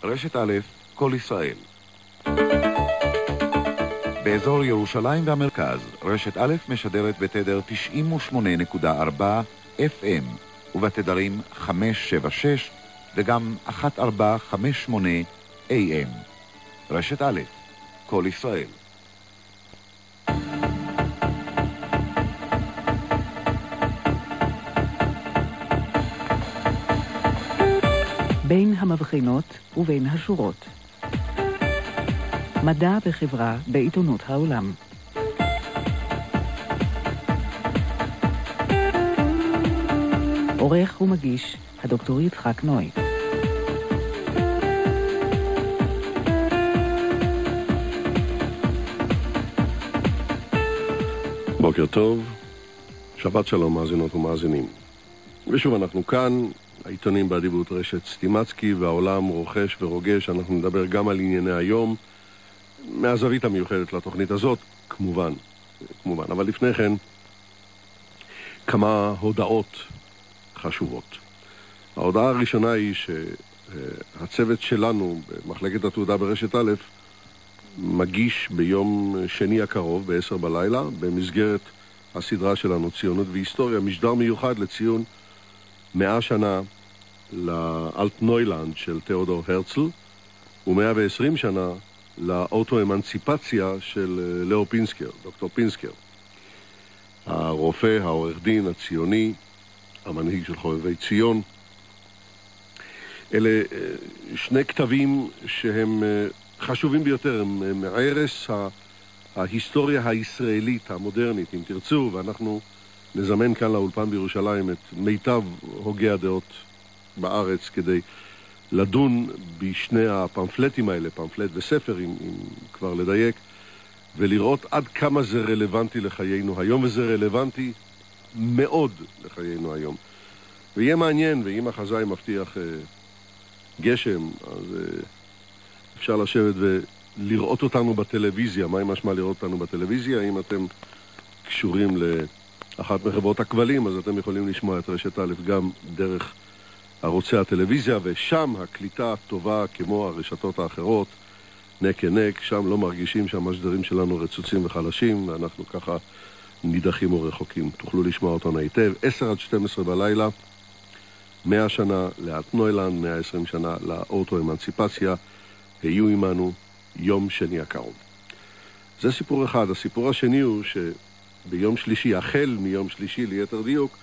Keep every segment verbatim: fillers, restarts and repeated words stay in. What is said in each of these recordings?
רשת א', כל ישראל. באזור ירושלים והמרכז, רשת א' משדרת בתדר תשעים ושמונה נקודה ארבע אף אם ובתדרים חמש שבע שש וגם אחת ארבע חמש שמונה איי אם. רשת א', כל ישראל. בין המבחינות ובין השורות. מדע וחברה בעיתונות העולם. עורך ומגיש הדוקטור יצחק נוי. בוקר טוב, שבת שלום מאזינות ומאזינים. ושוב אנחנו כאן, העיתונים באדיבות רשת סטימצקי, והעולם רוכש ורוגש. אנחנו נדבר גם על ענייני היום, מהזווית המיוחדת לתוכנית הזאת, כמובן, כמובן. אבל לפני כן, כמה הודעות חשובות. ההודעה הראשונה היא שהצוות שלנו במחלקת התעודה ברשת א' מגיש ביום שני הקרוב ב-עשר בלילה, במסגרת הסדרה שלנו ציונות והיסטוריה, משדר מיוחד לציון מאה שנה לאלטנוילנד של תיאודור הרצל, ומאה ועשרים שנה לאוטו-אמנציפציה של לאו פינסקר, דוקטור פינסקר. הרופא, העורך דין, הציוני, המנהיג של חובבי ציון. אלה שני כתבים שהם חשובים ביותר, הם מערש ההיסטוריה הישראלית המודרנית, אם תרצו, ואנחנו נזמן כאן לאולפן בירושלים את מיטב הוגי הדעות בארץ כדי לדון בשני הפמפלטים האלה, פמפלט וספר, אם, אם כבר לדייק, ולראות עד כמה זה רלוונטי לחיינו היום, וזה רלוונטי מאוד לחיינו היום. ויהיה מעניין, ואם החזאי מבטיח אה, גשם, אז אה, אפשר לשבת ולראות אותנו בטלוויזיה. מה עם משמע לראות אותנו בטלוויזיה? אם אתם קשורים לאחת מחברות הכבלים, אז אתם יכולים לשמוע את רשת א' גם דרך ערוצי הטלוויזיה, ושם הקליטה טובה כמו הרשתות האחרות, נק נק, שם לא מרגישים שהמשדרים שלנו רצוצים וחלשים, ואנחנו ככה נידחים או רחוקים. תוכלו לשמוע אותנו היטב. עשר עד שתים עשרה בלילה, מאה שנה לאלטנוילנד, מאה ועשרים שנה לאוטו-אמנציפציה, היו עמנו יום שני הקרוב. זה סיפור אחד. הסיפור השני הוא שביום שלישי, החל מיום שלישי ליתר דיוק,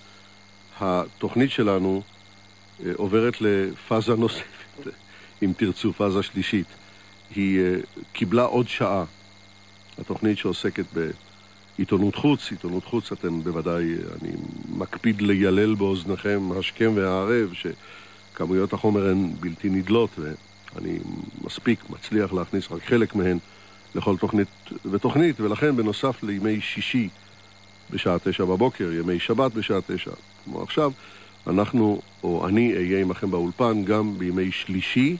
התוכנית שלנו עוברת לפאזה נוספת, אם תרצו, פאזה שלישית. היא קיבלה עוד שעה. התוכנית שעוסקת בעיתונות חוץ, עיתונות חוץ אתם בוודאי, אני מקפיד לילל באוזניכם השכם והערב, שכמויות החומר הן בלתי נדלות, ואני מספיק, מצליח להכניס רק חלק מהן לכל תוכנית ותוכנית, ולכן בנוסף לימי שישי בשעה תשע בבוקר, ימי שבת בשעה תשע, כמו עכשיו, אנחנו, או אני, אהיה עמכם באולפן גם בימי שלישי,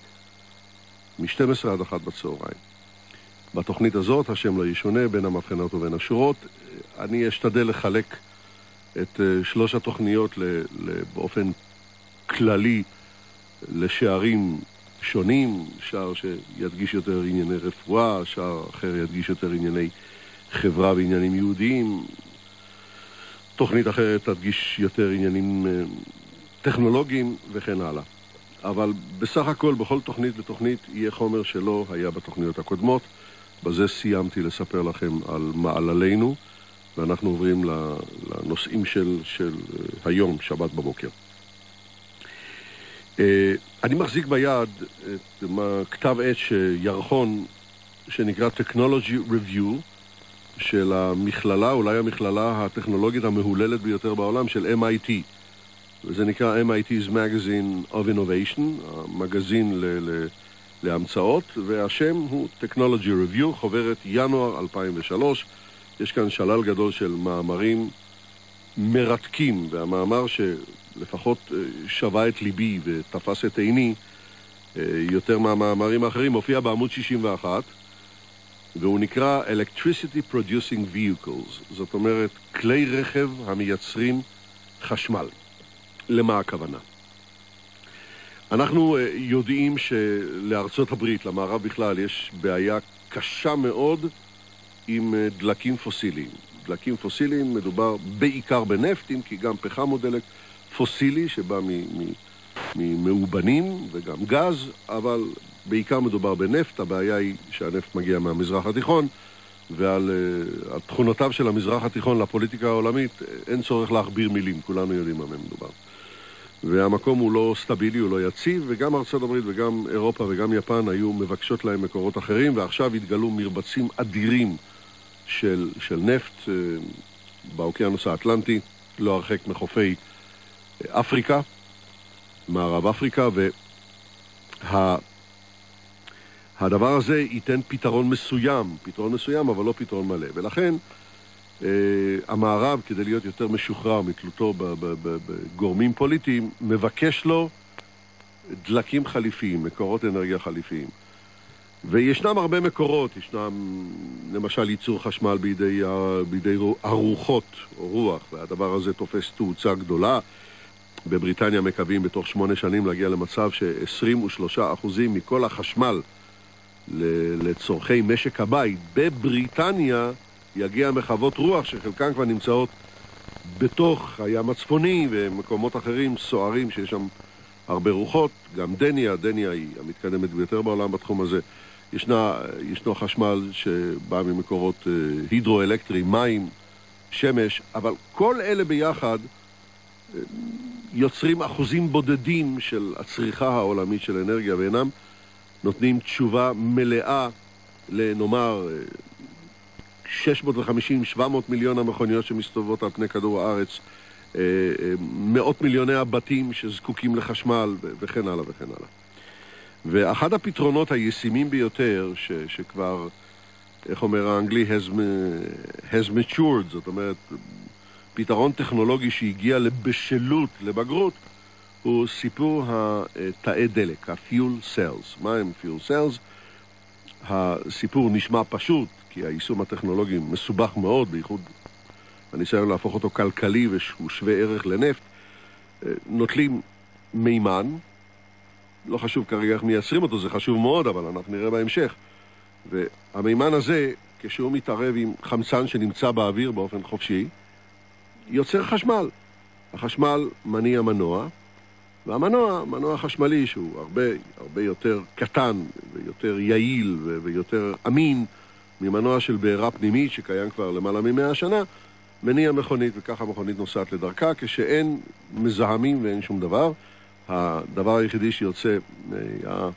מ-שתים עשרה עד אחת בצהריים. בתוכנית הזאת, השם לא ישונה בין המבחנות ובין השורות. אני אשתדל לחלק את שלוש התוכניות באופן כללי לשערים שונים, שער שידגיש יותר ענייני רפואה, שער אחר ידגיש יותר ענייני חברה ועניינים יהודיים, תוכנית אחרת תדגיש יותר עניינים טכנולוגיים וכן הלאה. אבל בסך הכל, בכל תוכנית ותוכנית יהיה חומר שלא היה בתוכניות הקודמות. בזה סיימתי לספר לכם על מעללינו, ואנחנו עוברים לנושאים של, של היום, שבת בבוקר. אני מחזיק ביד את כתב עת שירחון שנקרא Technology Review של המכללה, אולי המכללה הטכנולוגית המהוללת ביותר בעולם, של אם איי טי. וזה נקרא אם איי טי's Magazine of Innovation, המגזין ל- ל- להמצאות, והשם הוא Technology Review, חוברת ינואר אלפיים ושלוש. יש כאן שלל גדול של מאמרים מרתקים, והמאמר שלפחות שווה את ליבי ותפס את עיני יותר מהמאמרים האחרים מופיע בעמוד שישים ואחת, והוא נקרא Electricity Producing Vehicles, זאת אומרת כלי רכב המייצרים חשמל. למה הכוונה? אנחנו יודעים שלארצות הברית, למערב בכלל, יש בעיה קשה מאוד עם דלקים פוסיליים. דלקים פוסיליים מדובר בעיקר בנפטים, כי גם פחם הוא דלק פוסילי שבא ממאובנים וגם גז, אבל בעיקר מדובר בנפט. הבעיה היא שהנפט מגיע מהמזרח התיכון, ועל uh, תכונותיו של המזרח התיכון לפוליטיקה העולמית אין צורך להכביר מילים, כולנו יודעים מה מדובר. והמקום הוא לא סטבילי, הוא לא יציב, וגם ארצות הברית וגם אירופה וגם יפן היו מבקשות להם מקורות אחרים, ועכשיו התגלו מרבצים אדירים של, של נפט uh, באוקיינוס האטלנטי, לא הרחק מחופי אפריקה, מערב אפריקה, והדבר הזה ייתן פתרון מסוים, פתרון מסוים אבל לא פתרון מלא, ולכן uh, המערב, כדי להיות יותר משוחרר מתלותו בגורמים פוליטיים, מבקש לו דלקים חליפיים, מקורות אנרגיה חליפיים. וישנם הרבה מקורות, ישנם למשל ייצור חשמל בידי, בידי הרוחות או רוח, והדבר הזה תופס תאוצה גדולה. בבריטניה מקווים בתוך שמונה שנים להגיע למצב ש-עשרים ושלושה אחוזים מכל החשמל לצורכי משק הבית בבריטניה יגיע מחוות רוח, שחלקן כבר נמצאות בתוך הים הצפוני ומקומות אחרים סוערים שיש שם הרבה רוחות. גם דניה, דניה היא המתקדמת ביותר בעולם בתחום הזה. ישנה, ישנו חשמל שבא ממקורות הידרואלקטריים, מים, שמש, אבל כל אלה ביחד יוצרים אחוזים בודדים של הצריכה העולמית של אנרגיה, ואינם נותנים תשובה מלאה לנאמר שש מאות וחמישים שבע מאות מיליון המכוניות שמסתובבות על פני כדור הארץ, מאות מיליוני הבתים שזקוקים לחשמל וכן הלאה וכן הלאה. ואחד הפתרונות הישימים ביותר ש, שכבר, איך אומר האנגלי, has, has matured, זאת אומרת, פתרון טכנולוגי שהגיע לבשלות, לבגרות, הוא סיפור התאי דלק, ה-fuel cells. מה הם fuel cells? הסיפור נשמע פשוט, כי היישום הטכנולוגי מסובך מאוד, בייחוד הניסיון להפוך אותו כלכלי ושהוא שווה ערך לנפט. נוטלים מימן, לא חשוב כרגע איך מייצרים אותו, זה חשוב מאוד, אבל אנחנו נראה בהמשך. והמימן הזה, כשהוא מתערב עם חמצן שנמצא באוויר באופן חופשי, יוצר חשמל. החשמל מניע מנוע, והמנוע, מנוע חשמלי שהוא הרבה, הרבה יותר קטן ויותר יעיל ויותר אמין ממנוע של בעירה פנימית שקיים כבר למעלה ממאה שנה, מניע מכונית, וככה המכונית נוסעת לדרכה כשאין מזהמים ואין שום דבר. הדבר היחידי שיוצא מה...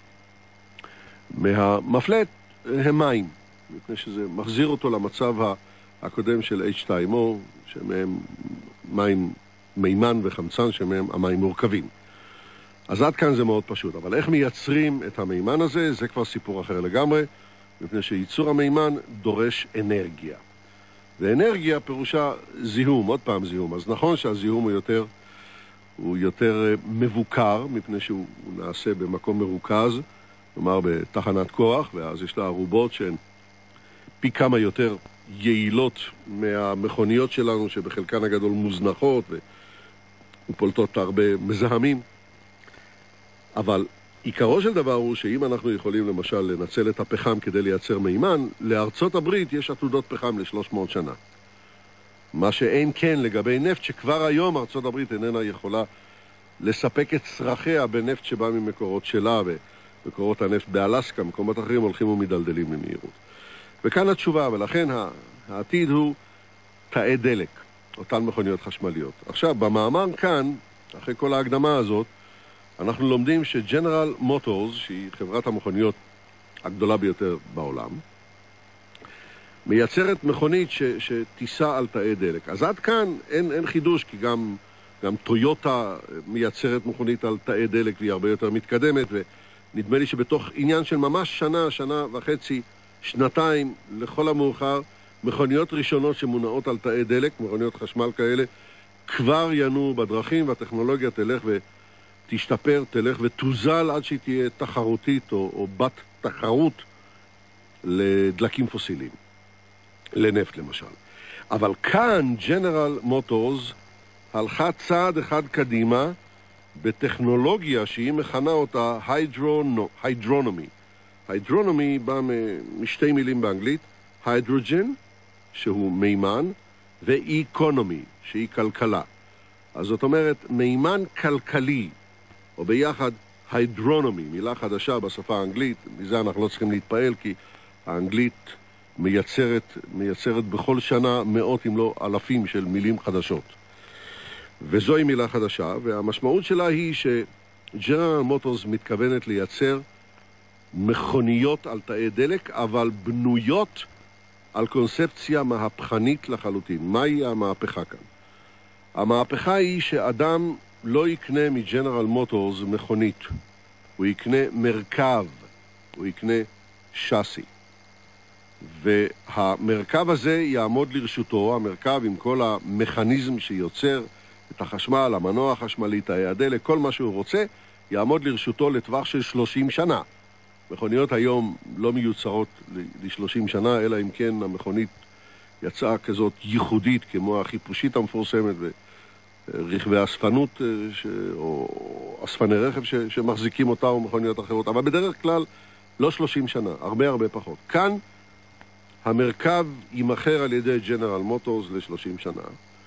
מהמפלט הם מים, מפני שזה מחזיר אותו למצב הקודם של אייץ' טו או, שמהם מים, מימן וחמצן, שמהם המים מורכבים. אז עד כאן זה מאוד פשוט, אבל איך מייצרים את המימן הזה, זה כבר סיפור אחר לגמרי, מפני שייצור המימן דורש אנרגיה. ואנרגיה פירושה זיהום, עוד פעם זיהום. אז נכון שהזיהום הוא יותר, הוא יותר מבוקר, מפני שהוא נעשה במקום מרוכז, כלומר בתחנת כוח, ואז יש לה ערובות שהן פי כמה יותר יעילות מהמכוניות שלנו, שבחלקן הגדול מוזנחות ופולטות הרבה מזהמים. אבל עיקרו של דבר הוא שאם אנחנו יכולים למשל לנצל את הפחם כדי לייצר מימן, לארצות הברית יש עתודות פחם ל-שלוש מאות שנה. מה שאין כן לגבי נפט, שכבר היום ארצות הברית איננה יכולה לספק את צרכיה בנפט שבא ממקורות שלה, ומקורות הנפט באלסקה, מקומות אחרים הולכים ומדלדלים במהירות. וכאן התשובה, ולכן העתיד הוא תאי דלק, אותן מכוניות חשמליות. עכשיו, במאמר כאן, אחרי כל ההקדמה הזאת, אנחנו לומדים שג'נרל מוטורס, שהיא חברת המכוניות הגדולה ביותר בעולם, מייצרת מכונית ש, שתיסע על תאי דלק. אז עד כאן אין, אין חידוש, כי גם, גם טויוטה מייצרת מכונית על תאי דלק, והיא הרבה יותר מתקדמת, ונדמה לי שבתוך עניין של ממש שנה, שנה וחצי, שנתיים, לכל המאוחר, מכוניות ראשונות שמונעות על תאי דלק, מכוניות חשמל כאלה, כבר ינועו בדרכים, והטכנולוגיה תלך ותשתפר, תלך ותוזל עד שהיא תהיה תחרותית או, או בת תחרות לדלקים פוסיליים, לנפט למשל. אבל כאן ג'נרל מוטורס הלכה צעד אחד קדימה בטכנולוגיה שהיא מכנה אותה היידרונומי. היידרונומי בא משתי מילים באנגלית, היידרוג'ן, שהוא מימן, ואיקונומי, שהיא כלכלה. אז זאת אומרת, מימן כלכלי, או ביחד היידרונומי, מילה חדשה בשפה האנגלית, מזה אנחנו לא צריכים להתפעל, כי האנגלית מייצרת, מייצרת בכל שנה מאות אם לא אלפים של מילים חדשות. וזוהי מילה חדשה, והמשמעות שלה היא שג'נרל מוטורס מתכוונת לייצר מכוניות על תאי דלק, אבל בנויות על קונספציה מהפכנית לחלוטין. מהי המהפכה כאן? המהפכה היא שאדם לא יקנה מג'נרל מוטורס מכונית, הוא יקנה מרכב, הוא יקנה שסי. והמרכב הזה יעמוד לרשותו, המרכב עם כל המכניזם שיוצר את החשמל, המנוע החשמלי, תאי הדלק, כל מה שהוא רוצה, יעמוד לרשותו לטווח של שלושים שנה. מכוניות היום לא מיוצרות ל-שלושים שנה, אלא אם כן המכונית יצאה כזאת ייחודית, כמו החיפושית המפורסמת ורכבי אספנות ש... או אספני רכב ש... שמחזיקים אותה או מכוניות אחרות, אבל בדרך כלל לא שלושים שנה, הרבה הרבה פחות. כאן המרכב יימכר על ידי ג'נרל מוטורס ל-שלושים שנה,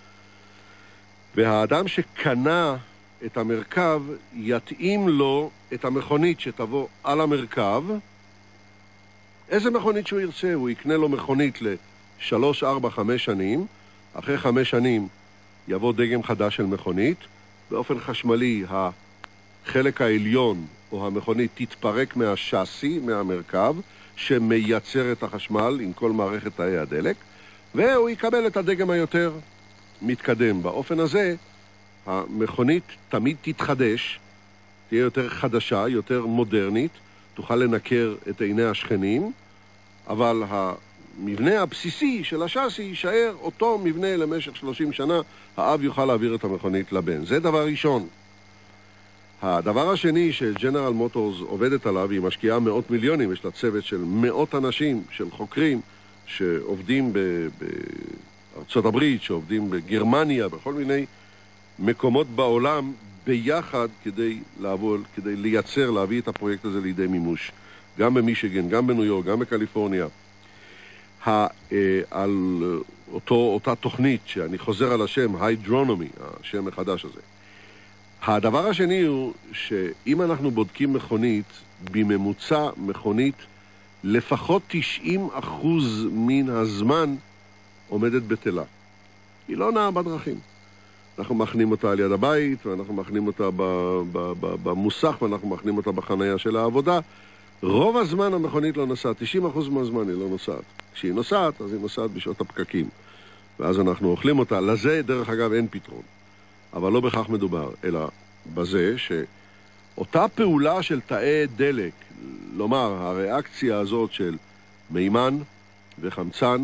והאדם שקנה את המרכב יתאים לו את המכונית שתבוא על המרכב. איזה מכונית שהוא ירצה, הוא יקנה לו מכונית לשלוש, ארבע, חמש שנים, אחרי חמש שנים יבוא דגם חדש של מכונית, באופן חשמלי החלק העליון או המכונית תתפרק מהשסי, מהמרכב, שמייצר את החשמל עם כל מערכת תאי הדלק, והוא יקבל את הדגם היותר מתקדם. באופן הזה המכונית תמיד תתחדש, תהיה יותר חדשה, יותר מודרנית, תוכל לנקר את עיני השכנים, אבל המבנה הבסיסי של השסי יישאר אותו מבנה למשך שלושים שנה, האב יוכל להעביר את המכונית לבן. זה דבר ראשון. הדבר השני שג'נרל מוטורס עובדת עליו, היא משקיעה מאות מיליונים, יש לה צוות של מאות אנשים, של חוקרים, שעובדים בארצות הברית, שעובדים בגרמניה, בכל מיני מקומות בעולם, ביחד כדי לעבוד, כדי לייצר, להביא את הפרויקט הזה לידי מימוש. גם במישיגן, גם בניו יורק, גם בקליפורניה. ה, אה, על אותו, אותה תוכנית, שאני חוזר על השם, היידרונומי, השם החדש הזה. הדבר השני הוא שאם אנחנו בודקים מכונית, בממוצע מכונית, לפחות תשעים אחוז מן הזמן עומדת בטלה. היא לא נעה בדרכים. אנחנו מכנים אותה על יד הבית, ואנחנו מכנים אותה במוסך, ואנחנו מכנים אותה בחנייה של העבודה. רוב הזמן המכונית לא נוסעת, תשעים אחוז מהזמן היא לא נוסעת. כשהיא נוסעת, אז היא נוסעת בשעות הפקקים. ואז אנחנו אוכלים אותה. לזה, דרך אגב, אין פתרון. אבל לא בכך מדובר, אלא בזה שאותה פעולה של תאי דלק, לומר, הריאקציה הזאת של מימן וחמצן,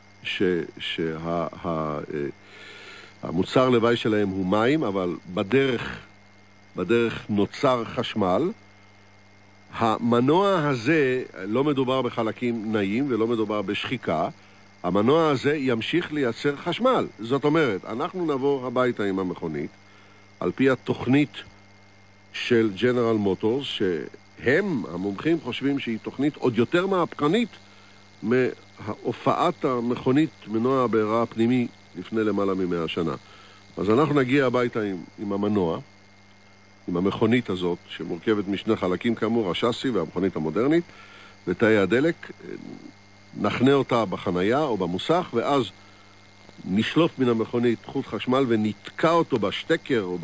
שהמוצר לוואי שלהם הוא מים, אבל בדרך, בדרך נוצר חשמל. המנוע הזה, לא מדובר בחלקים נעים ולא מדובר בשחיקה, המנוע הזה ימשיך לייצר חשמל. זאת אומרת, אנחנו נבוא הביתה עם המכונית, על פי התוכנית של ג'נרל מוטורס, שהם, המומחים, חושבים שהיא תוכנית עוד יותר מהפכנית מהופעת המכונית מנוע הבעירה הפנימי לפני למעלה ממאה שנה. אז אנחנו נגיע הביתה עם, עם המנוע, עם המכונית הזאת, שמורכבת משני חלקים כאמור, השסי והמכונית המודרנית, ותאי הדלק, נחנה אותה בחנייה או במוסך, ואז נשלוף מן המכונית חוט חשמל ונתקע אותו בשטקר או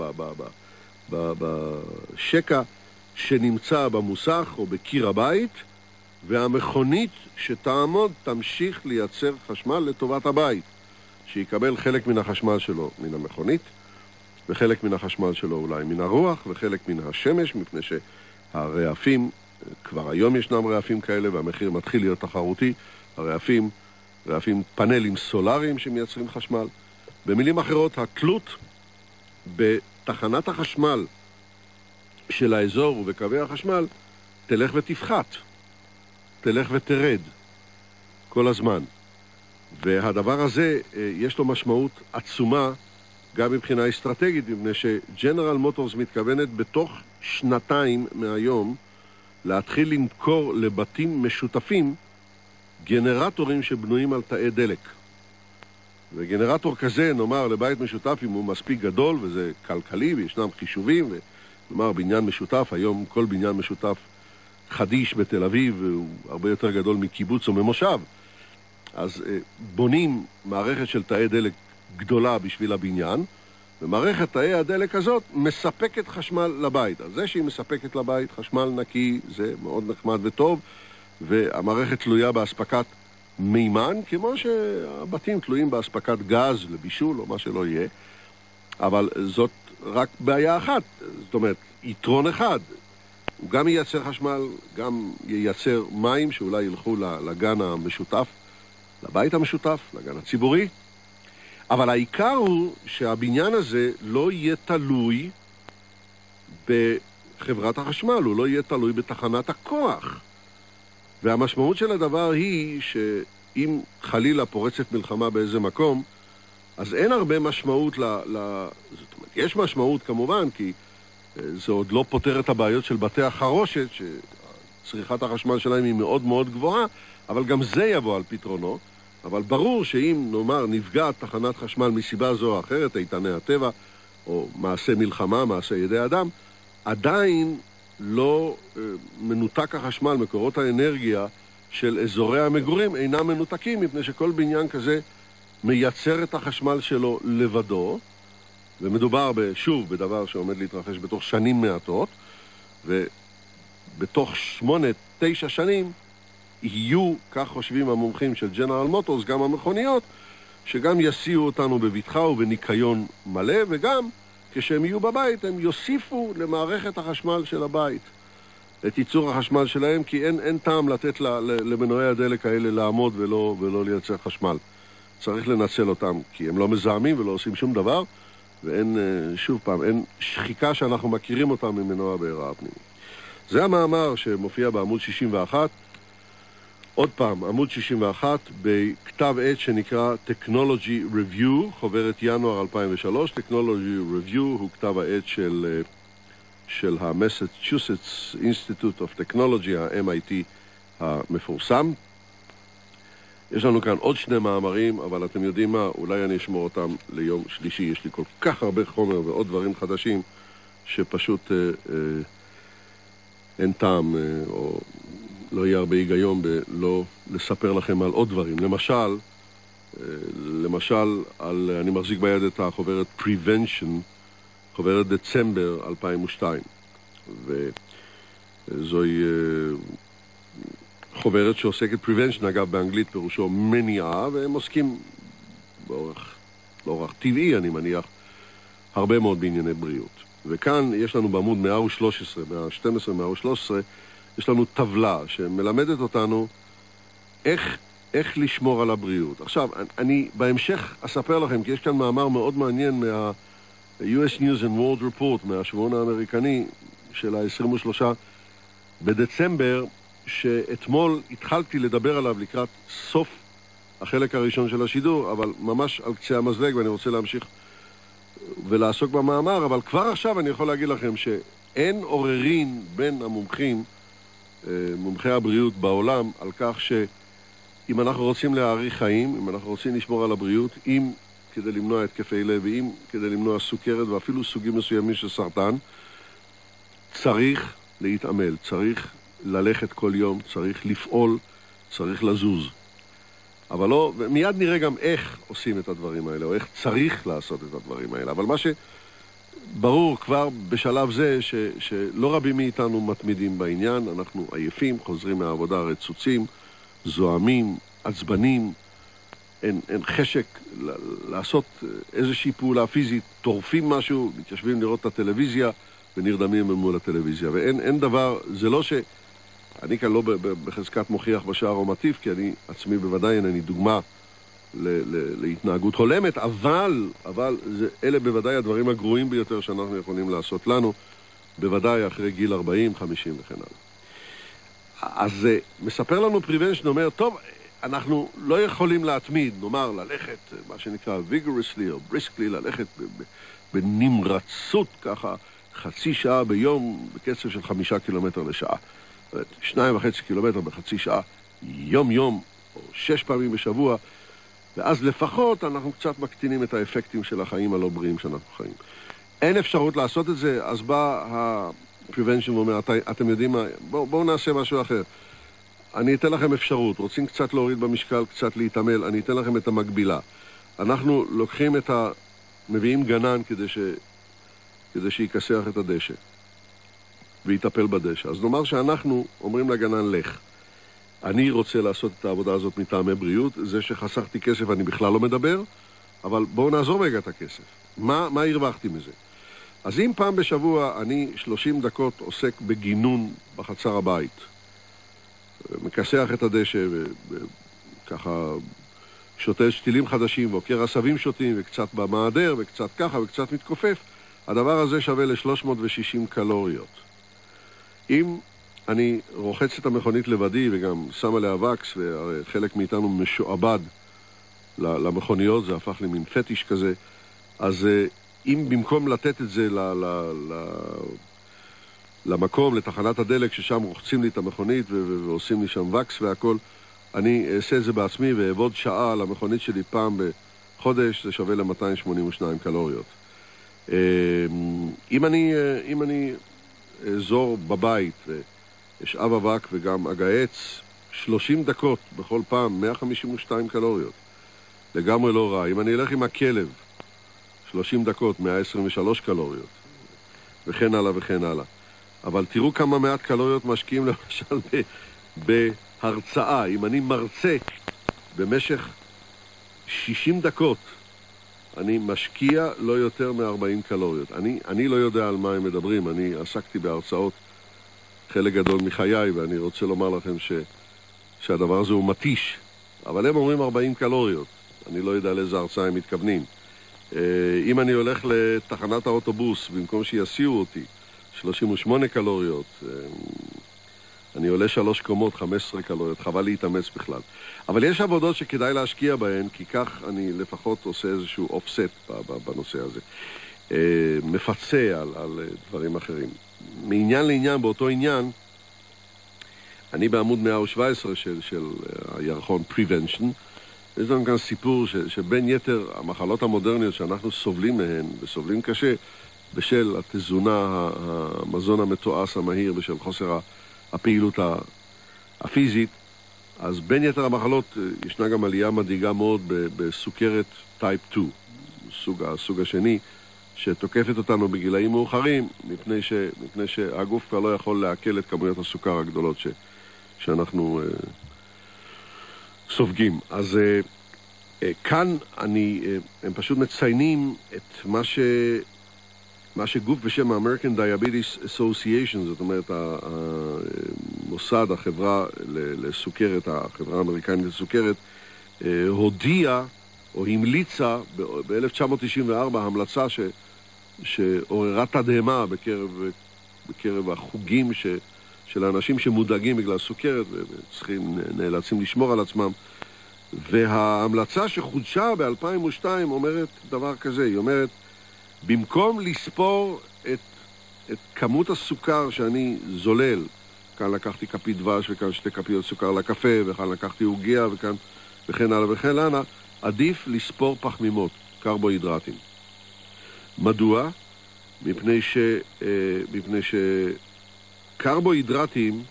בשקע שנמצא במוסך או בקיר הבית, והמכונית שתעמוד תמשיך לייצר חשמל לטובת הבית, שיקבל חלק מן החשמל שלו מן המכונית, וחלק מן החשמל שלו אולי מן הרוח, וחלק מן השמש, מפני שהרעפים, כבר היום ישנם רעפים כאלה, והמחיר מתחיל להיות תחרותי, הרעפים, רעפים פאנלים סולריים שמייצרים חשמל. במילים אחרות, התלות בתחנת החשמל של האזור ובקווי החשמל תלך ותפחת, תלך ותרד כל הזמן. והדבר הזה יש לו משמעות עצומה גם מבחינה אסטרטגית, מפני שג'נרל מוטורס מתכוונת בתוך שנתיים מהיום להתחיל למכור לבתים משותפים גנרטורים שבנויים על תאי דלק. וגנרטור כזה, נאמר, לבית משותף, אם הוא מספיק גדול, וזה כלכלי, וישנם חישובים, ונאמר, בניין משותף, היום כל בניין משותף חדיש בתל אביב, הוא הרבה יותר גדול מקיבוץ או ממושב. אז בונים מערכת של תאי דלק גדולה בשביל הבניין, ומערכת תאי הדלק הזאת מספקת חשמל לבית. אז זה שהיא מספקת לבית חשמל נקי, זה מאוד נחמד וטוב, והמערכת תלויה באספקת מימן, כמו שהבתים תלויים באספקת גז לבישול או מה שלא יהיה, אבל זאת רק בעיה אחת, זאת אומרת, יתרון אחד, הוא גם ייצר חשמל, גם ייצר מים שאולי ילכו לגן המשותף, לבית המשותף, לגן הציבורי, אבל העיקר הוא שהבניין הזה לא יהיה תלוי בחברת החשמל, הוא לא יהיה תלוי בתחנת הכוח. והמשמעות של הדבר היא שאם חלילה פורצת מלחמה באיזה מקום, אז אין הרבה משמעות ל... ל... זאת אומרת, יש משמעות כמובן, כי זה עוד לא פותר את הבעיות של בתי החרושת, שצריכת החשמל שלהם היא מאוד מאוד גבוהה, אבל גם זה יבוא על פתרונו. אבל ברור שאם, נאמר, נפגעת תחנת חשמל מסיבה זו או אחרת, איתני הטבע, או מעשה מלחמה, מעשה ידי אדם, עדיין לא אה, מנותק החשמל, מקורות האנרגיה של אזורי המגורים אינם מנותקים, מפני שכל בניין כזה מייצר את החשמל שלו לבדו, ומדובר שוב בדבר שעומד להתרחש בתוך שנים מעטות, ובתוך שמונה, תשע שנים, יהיו, כך חושבים המומחים של ג'נרל מוטורס, גם המכוניות, שגם יסיעו אותנו בביטחה ובניקיון מלא, וגם כשהם יהיו בבית, הם יוסיפו למערכת החשמל של הבית את ייצור החשמל שלהם, כי אין, אין טעם לתת למנועי הדלק האלה לעמוד ולא, ולא לייצר חשמל. צריך לנצל אותם, כי הם לא מזהמים ולא עושים שום דבר, ואין, שוב פעם, אין שחיקה שאנחנו מכירים אותם ממנוע בעירה הפנימית. זה המאמר שמופיע בעמוד שישים ואחת, עוד פעם, עמוד שישים ואחת, בכתב עת שנקרא Technology Review, חוברת ינואר אלפיים ושלוש. Technology Review הוא כתב העת של, של ה-Massachusetts Institute of Technology, ה-M I T המפורסם. יש לנו כאן עוד שני מאמרים, אבל אתם יודעים מה, אולי אני אשמור אותם ליום שלישי. יש לי כל כך הרבה חומר ועוד דברים חדשים, שפשוט אה, אה, אין טעם, אה, או... לא יהיה הרבה היגיון בלא לספר לכם על עוד דברים. למשל, למשל, על, אני מחזיק ביד את החוברת Prevention, חוברת דצמבר אלפיים ושתיים. וזוהי חוברת שעוסקת Prevention, אגב באנגלית פירושו מניעה, והם עוסקים באורך, באורך טבעי, אני מניח, הרבה מאוד בענייני בריאות. וכאן יש לנו בעמוד מאה ושלוש עשרה, מאה ושתים עשרה, מאה ושלוש עשרה, יש לנו טבלה שמלמדת אותנו איך, איך לשמור על הבריאות. עכשיו, אני בהמשך אספר לכם, כי יש כאן מאמר מאוד מעניין מה-U S News and World Report, מהשבועון האמריקני של ה-עשרים ושלושה בדצמבר, שאתמול התחלתי לדבר עליו לקראת סוף החלק הראשון של השידור, אבל ממש על קצה המזלג, ואני רוצה להמשיך ולעסוק במאמר, אבל כבר עכשיו אני יכול להגיד לכם שאין עוררין בין המומחים, מומחי הבריאות בעולם, על כך שאם אנחנו רוצים להאריך חיים, אם אנחנו רוצים לשמור על הבריאות, אם כדי למנוע התקפי לב, אם כדי למנוע סוכרת ואפילו סוגים מסוימים של סרטן, צריך להתעמל, צריך ללכת כל יום, צריך לפעול, צריך לזוז. אבל לא, מיד נראה גם איך עושים את הדברים האלה, או איך צריך לעשות את הדברים האלה. אבל מה שברור כבר בשלב זה, ש, שלא רבים מאיתנו מתמידים בעניין, אנחנו עייפים, חוזרים מהעבודה רצוצים, זוהמים, עצבנים, אין, אין חשק לעשות איזושהי פעולה פיזית, טורפים משהו, מתיישבים לראות את הטלוויזיה, ונרדמים מול הטלוויזיה. ואין אין דבר, זה לא ש... אני כאן לא בחזקת מוכיח בשער או מטיף, כי אני עצמי בוודאי אינני דוגמה ל, ל, להתנהגות הולמת, אבל, אבל זה, אלה בוודאי הדברים הגרועים ביותר שאנחנו יכולים לעשות לנו, בוודאי אחרי גיל ארבעים, חמישים וכן הלאה. אז מספר לנו פריבנשן, אומר, טוב, אנחנו לא יכולים להתמיד, נאמר, ללכת, מה שנקרא vigorously או briskly, ללכת בנמרצות ככה, חצי שעה ביום בקצב של חמישה קילומטר לשעה. זאת אומרת, שניים וחצי קילומטר בחצי שעה, יום יום, או שש פעמים בשבוע, ואז לפחות אנחנו קצת מקטינים את האפקטים של החיים הלא בריאים שאנחנו חיים. אין אפשרות לעשות את זה, אז בא ה-prevention ואומר, את, אתם יודעים מה, בואו בוא נעשה משהו אחר. אני אתן לכם אפשרות, רוצים קצת להוריד במשקל, קצת להתעמל, אני אתן לכם את המקבילה. אנחנו לוקחים את ה... מביאים גנן כדי ש... כדי שיקסח את הדשא ויטפל בדשא. אז נאמר שאנחנו אומרים לגנן לך. אני רוצה לעשות את העבודה הזאת מטעמי בריאות, זה שחסכתי כסף אני בכלל לא מדבר, אבל בואו נעזור רגע את הכסף. מה, מה הרווחתי מזה? אז אם פעם בשבוע אני שלושים דקות עוסק בגינון בחצר הבית, מקסח את הדשא וככה שותה שתילים חדשים ועוקר עשבים שוטים וקצת במעדר וקצת ככה וקצת מתכופף, הדבר הזה שווה ל-שלוש מאות ושישים קלוריות. אם אני רוחץ את המכונית לבדי וגם שם עליה וקס, וחלק מאיתנו משועבד למכוניות, זה הפך למין פטיש כזה, אז אם במקום לתת את זה ל, ל, ל, למקום, לתחנת הדלק, ששם רוחצים לי את המכונית ועושים לי שם וקס והכל, אני אעשה את זה בעצמי ואעבוד שעה על המכונית שלי פעם בחודש, זה שווה ל-מאתיים שמונים ושתיים קלוריות. אם אני, אם אני אזור בבית ואשאב אבק וגם אגעץ, שלושים דקות בכל פעם, מאה חמישים ושתיים קלוריות. לגמרי לא רע. אם אני אלך עם הכלב, שלושים דקות, מאה עשרים ושלוש קלוריות. וכן הלאה וכן הלאה. אבל תראו כמה מעט קלוריות משקיעים למשל ב... בהרצאה. אם אני מרצה במשך שישים דקות, אני משקיע לא יותר מ-ארבעים קלוריות. אני, אני לא יודע על מה הם מדברים. אני עסקתי בהרצאות חלק גדול מחיי, ואני רוצה לומר לכם ש, שהדבר הזה הוא מתיש. אבל הם אומרים ארבעים קלוריות. אני לא יודע לאיזה הרצאה הם מתכוונים. אם אני הולך לתחנת האוטובוס, במקום שיסיעו אותי, שלושים ושמונה קלוריות, אני עולה שלוש קומות, חמש עשרה קלוריות, חבל להתאמץ בכלל. אבל יש עבודות שכדאי להשקיע בהן, כי כך אני לפחות עושה איזשהו אופסט בנושא הזה. מפצה על, על דברים אחרים. מעניין לעניין, באותו עניין, אני בעמוד מאה שבע עשרה של, של הירחון Prevention, יש לנו כאן סיפור ש, שבין יתר המחלות המודרניות שאנחנו סובלים מהן, וסובלים קשה, בשל התזונה, המזון המתועש המהיר, בשל חוסר הפעילות הפיזית, אז בין יתר המחלות ישנה גם עלייה מדאיגה מאוד בסוכרת טייפ שתיים, סוג, הסוג השני, שתוקפת אותנו בגילאים מאוחרים, מפני, ש, מפני שהגוף כבר לא יכול לעכל את כמויות הסוכר הגדולות ש, שאנחנו uh, סופגים. אז uh, uh, כאן אני, uh, הם פשוט מציינים את מה ש... מה שגוף בשם ה-American Diabetes Association, זאת אומרת, המוסד, החברה לסוכרת, החברה האמריקנית לסוכרת, הודיעה או המליצה ב-אלף תשע מאות תשעים וארבע המלצה ש, שעוררה תדהמה בקרב, בקרב החוגים ש, של האנשים שמודאגים בגלל סוכרת וצריכים, נאלצים לשמור על עצמם. וההמלצה שחודשה ב-אלפיים ושתיים אומרת דבר כזה, היא אומרת, במקום לספור את, את כמות הסוכר שאני זולל, כאן לקחתי כפית דבש וכאן שתי כפיות סוכר לקפה וכאן לקחתי עוגיה וכאן וכן הלאה וכן הלאה, עדיף לספור פחמימות, קרבוהידרטים. מדוע? מפני ש, מפני שקרבוהידרטים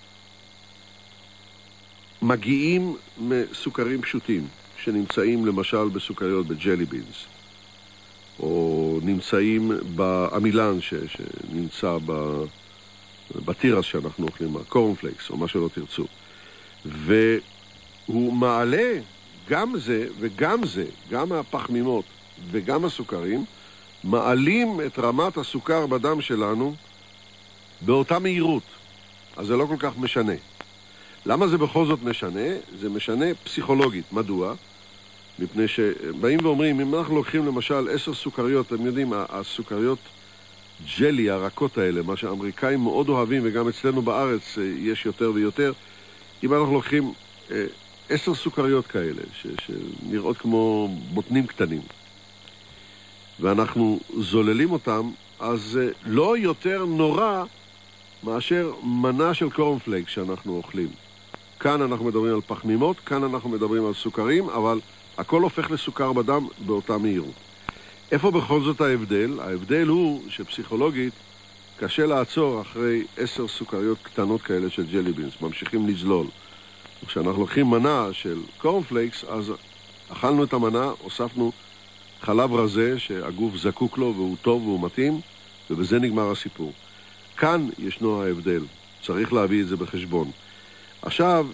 מגיעים מסוכרים פשוטים, שנמצאים למשל בסוכריות בג'לי בינס. או נמצאים בעמילן ש, שנמצא בתירס שאנחנו אוכלים, הקורנפלקס או מה שלא תרצו. והוא מעלה גם זה וגם זה, גם הפחמימות וגם הסוכרים, מעלים את רמת הסוכר בדם שלנו באותה מהירות. אז זה לא כל כך משנה. למה זה בכל זאת משנה? זה משנה פסיכולוגית. מדוע? מפני שבאים ואומרים, אם אנחנו לוקחים למשל עשר סוכריות, אתם יודעים, הסוכריות ג'לי, הרקות האלה, מה שהאמריקאים מאוד אוהבים, וגם אצלנו בארץ יש יותר ויותר, אם אנחנו לוקחים עשר סוכריות כאלה, ש, שנראות כמו בוטנים קטנים. ואנחנו זוללים אותם, אז לא יותר נורא מאשר מנה של קורנפלקס שאנחנו אוכלים. כאן אנחנו מדברים על פחמימות, כאן אנחנו מדברים על סוכרים, אבל הכל הופך לסוכר בדם באותה מהירות. איפה בכל זאת ההבדל? ההבדל הוא שפסיכולוגית קשה לעצור אחרי עשר סוכריות קטנות כאלה של ג'לי בינס, ממשיכים לזלול. וכשאנחנו לוקחים מנה של קורנפלקס, אז אכלנו את המנה, הוספנו חלב רזה שהגוף זקוק לו והוא טוב והוא מתאים, ובזה נגמר הסיפור. כאן ישנו ההבדל, צריך להביא את זה בחשבון. עכשיו,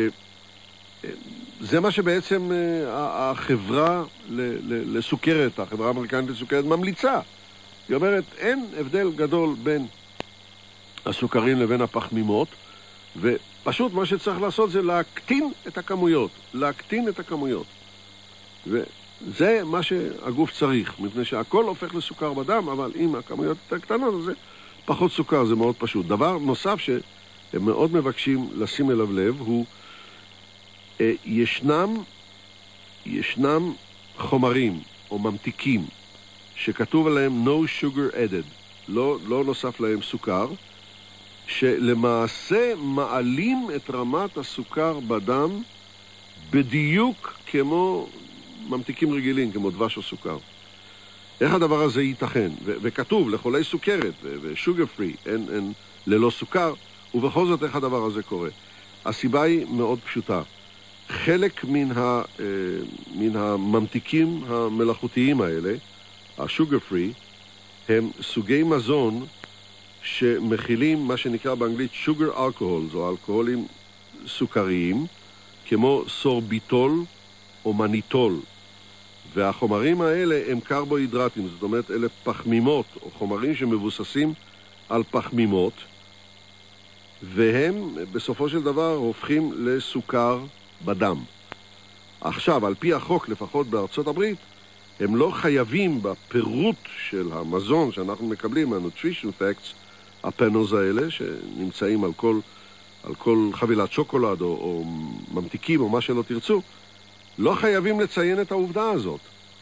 זה מה שבעצם החברה לסוכרת, החברה האמריקנית לסוכרת ממליצה. היא אומרת, אין הבדל גדול בין הסוכרים לבין הפחמימות, ופשוט מה שצריך לעשות זה להקטין את הכמויות, להקטין את הכמויות. וזה מה שהגוף צריך, מפני שהכל הופך לסוכר בדם, אבל אם הכמויות יותר קטנות, אז זה פחות סוכר, זה מאוד פשוט. דבר נוסף שהם מאוד מבקשים לשים אליו לב, הוא ישנם, ישנם חומרים או ממתיקים שכתוב עליהם no sugar added, לא, לא נוסף להם סוכר, שלמעשה מעלים את רמת הסוכר בדם בדיוק כמו ממתיקים רגילים, כמו דבש או סוכר. איך הדבר הזה ייתכן? ו- וכתוב לחולי סוכרת ושוגר פרי, אין, אין, ללא סוכר, ובכל זאת איך הדבר הזה קורה? הסיבה היא מאוד פשוטה. חלק מן, ה, אה, מן הממתיקים המלאכותיים האלה, השוגר פרי, הם סוגי מזון שמכילים מה שנקרא באנגלית sugar alcohols, או אלכוהולים סוכריים, כמו סורביטול או מניטול. והחומרים האלה הם קרבוהידרטים, זאת אומרת אלה פחמימות, או חומרים שמבוססים על פחמימות, והם בסופו של דבר הופכים לסוכר בדם. עכשיו, על פי החוק, לפחות בארצות הברית, הם לא חייבים בפירוט של המזון שאנחנו מקבלים, ה-nutrition facts, הפנוז האלה, שנמצאים על כל, על כל חבילת שוקולד או, או ממתיקים או מה שלא תרצו, לא חייבים לציין את העובדה הזאת,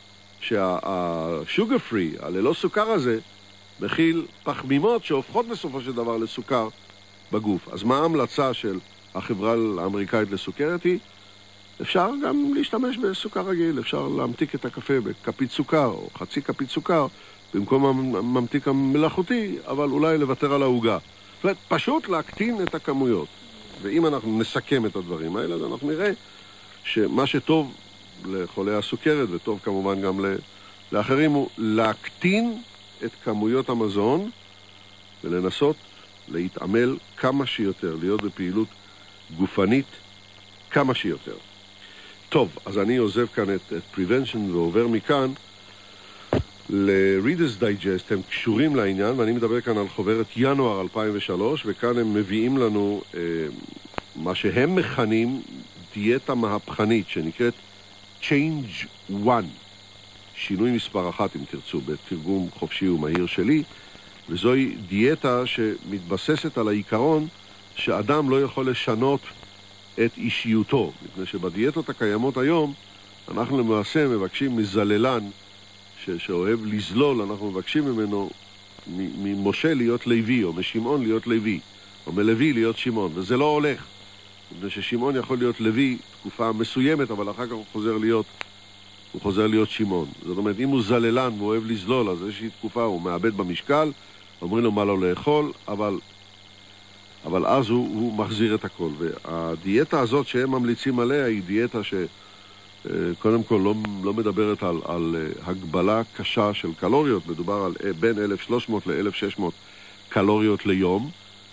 שהשוגר פרי, הללא סוכר הזה, מכיל פחמימות שהופכות בסופו של דבר לסוכר בגוף. אז מה ההמלצה של החברה האמריקאית לסוכרת היא? אפשר גם להשתמש בסוכר רגיל, אפשר להמתיק את הקפה בכפית סוכר או חצי כפית סוכר במקום הממתיק המלאכותי, אבל אולי לוותר על העוגה. זאת אומרת, פשוט להקטין את הכמויות. ואם אנחנו נסכם את הדברים האלה, אז אנחנו נראה שמה שטוב לחולי הסוכרת, וטוב כמובן גם לאחרים, הוא להקטין את כמויות המזון ולנסות להתעמל כמה שיותר, להיות בפעילות גופנית כמה שיותר. טוב, אז אני עוזב כאן את, את Prevention ועובר מכאן ל-Reader's Digest. הם קשורים לעניין, ואני מדבר כאן על חוברת ינואר אלפיים ושלוש, וכאן הם מביאים לנו אה, מה שהם מכנים דיאטה מהפכנית, שנקראת Change one, שינוי מספר אחת אם תרצו, בתרגום חופשי ומהיר שלי, וזוהי דיאטה שמתבססת על העיקרון שאדם לא יכול לשנות את אישיותו, מפני שבדיאטות הקיימות היום אנחנו למעשה מבקשים מזללן ש- שאוהב לזלול, אנחנו מבקשים ממנו ממשה להיות לוי, או משמעון להיות לוי, או מלוי להיות שמעון, וזה לא הולך, מפני ששמעון יכול להיות לוי תקופה מסוימת, אבל אחר כך הוא חוזר להיות הוא חוזר להיות שמעון. זאת אומרת, אם הוא זללן והוא אוהב לזלול, אז איזושהי תקופה הוא מאבד במשקל, אומרים לו מה לא לאכול, אבל אבל אז הוא, הוא מחזיר את הכל. והדיאטה הזאת שהם ממליצים עליה היא דיאטה שקודם כל לא, לא מדברת על, על הגבלה קשה של קלוריות, מדובר על בין אלף ושלוש מאות ל-אלף ושש מאות קלוריות ליום,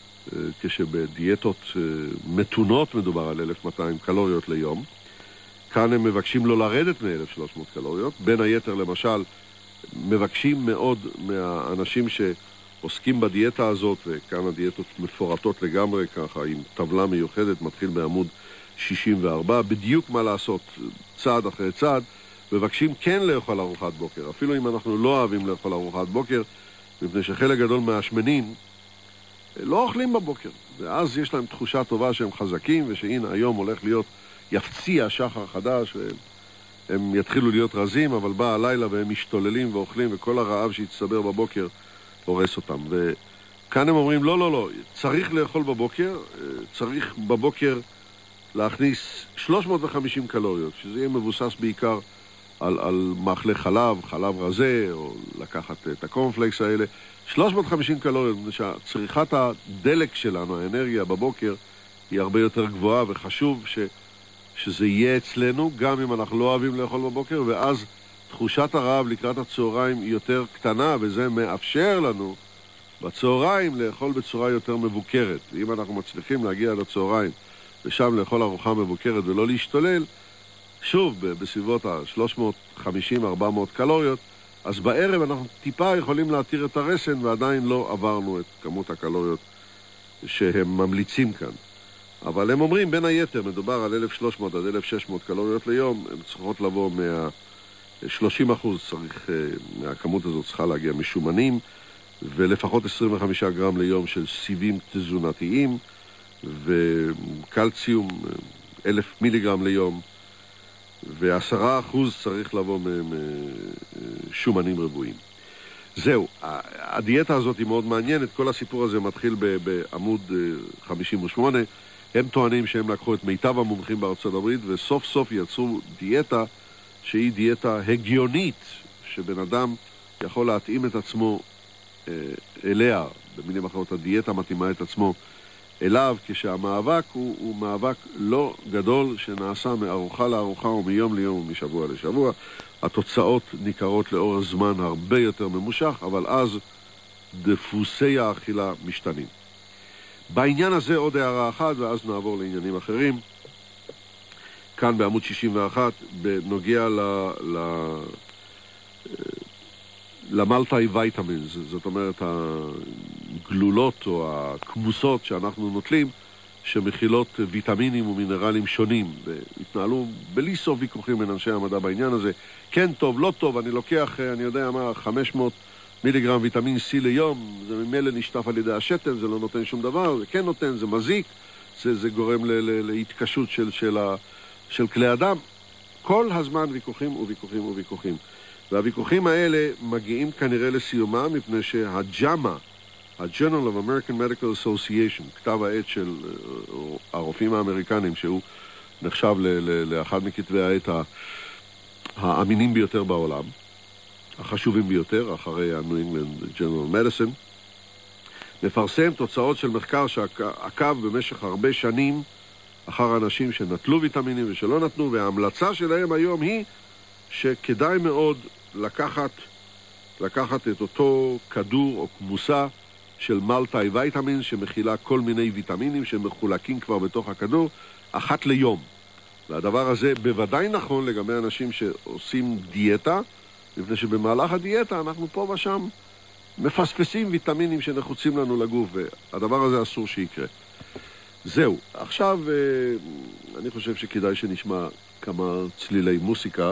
כשבדיאטות מתונות מדובר על אלף ומאתיים קלוריות ליום. כאן הם מבקשים לא לרדת מ-אלף ושלוש מאות קלוריות, בין היתר למשל מבקשים מאוד מהאנשים ש... עוסקים בדיאטה הזאת, וכאן הדיאטות מפורטות לגמרי ככה, עם טבלה מיוחדת, מתחיל בעמוד שישים וארבע, בדיוק מה לעשות צעד אחרי צעד, מבקשים כן לאכול ארוחת בוקר, אפילו אם אנחנו לא אוהבים לאכול ארוחת בוקר, מפני שחלק גדול מהשמנים לא אוכלים בבוקר, ואז יש להם תחושה טובה שהם חזקים, ושהנה היום הולך להיות יפציע שחר חדש, והם יתחילו להיות רזים, אבל בא הלילה והם משתוללים ואוכלים, וכל הרעב שהצטבר בבוקר הורס אותם. וכאן הם אומרים, לא, לא, לא, צריך לאכול בבוקר, צריך בבוקר להכניס שלוש מאות וחמישים קלוריות, שזה יהיה מבוסס בעיקר על, על מאכלי חלב, חלב רזה, או לקחת את הקורנפלקס האלה. שלוש מאות וחמישים קלוריות, שצריכת הדלק שלנו, האנרגיה בבוקר, היא הרבה יותר גבוהה, וחשוב ש, שזה יהיה אצלנו, גם אם אנחנו לא אוהבים לאכול בבוקר, ואז תחושת הרעב לקראת הצהריים היא יותר קטנה, וזה מאפשר לנו בצהריים לאכול בצורה יותר מבוקרת. ואם אנחנו מצליחים להגיע לצהריים, ושם לאכול ארוחה מבוקרת ולא להשתולל, שוב, בסביבות ה-שלוש מאות וחמישים עד ארבע מאות קלוריות, אז בערב אנחנו טיפה יכולים להתיר את הרסן, ועדיין לא עברנו את כמות הקלוריות שהם ממליצים כאן. אבל הם אומרים, בין היתר, מדובר על אלף ושלוש מאות עד אלף ושש מאות קלוריות ליום, הן צריכות לבוא מה-שלושים אחוז, צריך, מהכמות הזאת צריכה להגיע משומנים, ולפחות עשרים וחמישה גרם ליום של סיבים תזונתיים, וקלציום אלף מיליגרם ליום, ועשרה אחוז צריך לבוא משומנים רבועים. זהו, הדיאטה הזאת היא מאוד מעניינת, כל הסיפור הזה מתחיל בעמוד חמישים ושמונה, הם טוענים שהם לקחו את מיטב המומחים בארצות הברית, וסוף סוף יצרו דיאטה שהיא דיאטה הגיונית, שבן אדם יכול להתאים את עצמו אליה, במילים אחרות הדיאטה מתאימה את עצמו אליו, כשהמאבק הוא, הוא מאבק לא גדול שנעשה מארוחה לארוחה ומיום ליום ומשבוע לשבוע. התוצאות ניכרות לאור הזמן הרבה יותר ממושך, אבל אז דפוסי האכילה משתנים. בעניין הזה עוד הערה אחת, ואז נעבור לעניינים אחרים. כאן בעמוד שישים ואחת, בנוגע ל... ל... למלטי ויטמינס, זאת אומרת הגלולות או הכמוסות שאנחנו נוטלים, שמכילות ויטמינים ומינרלים שונים, והתנהלו בלי סוף ויכוחים בין אנשי המדע בעניין הזה. כן טוב, לא טוב, אני לוקח, אני יודע מה, חמש מאות מיליגרם ויטמין C ליום, זה ממילא נשטף על ידי השתן, זה לא נותן שום דבר, זה כן נותן, זה מזיק, זה, זה גורם ל, ל, להתקשות של, של, ה, של כלי אדם. כל הזמן ויכוחים וויכוחים וויכוחים. והוויכוחים האלה מגיעים כנראה לסיומם, מפני שהג'אמה, ה-Journal of American Medical Association, כתב העת של הרופאים האמריקנים, שהוא נחשב לאחד מכתבי העת האמינים ביותר בעולם, החשובים ביותר, אחרי ה-New England Journal of Medicine, מפרסם תוצאות של מחקר שעקב במשך הרבה שנים אחר אנשים שנטלו ויטמינים ושלא נתנו, וההמלצה שלהם היום היא שכדאי מאוד לקחת, לקחת את אותו כדור או כמוסה של מלטי ויטמין שמכילה כל מיני ויטמינים שמחולקים כבר בתוך הכדור, אחת ליום. והדבר הזה בוודאי נכון לגבי אנשים שעושים דיאטה, לפני שבמהלך הדיאטה אנחנו פה ושם מפספסים ויטמינים שנחוצים לנו לגוף, והדבר הזה אסור שיקרה. זהו, עכשיו אני חושב שכדאי שנשמע כמה צלילי מוסיקה.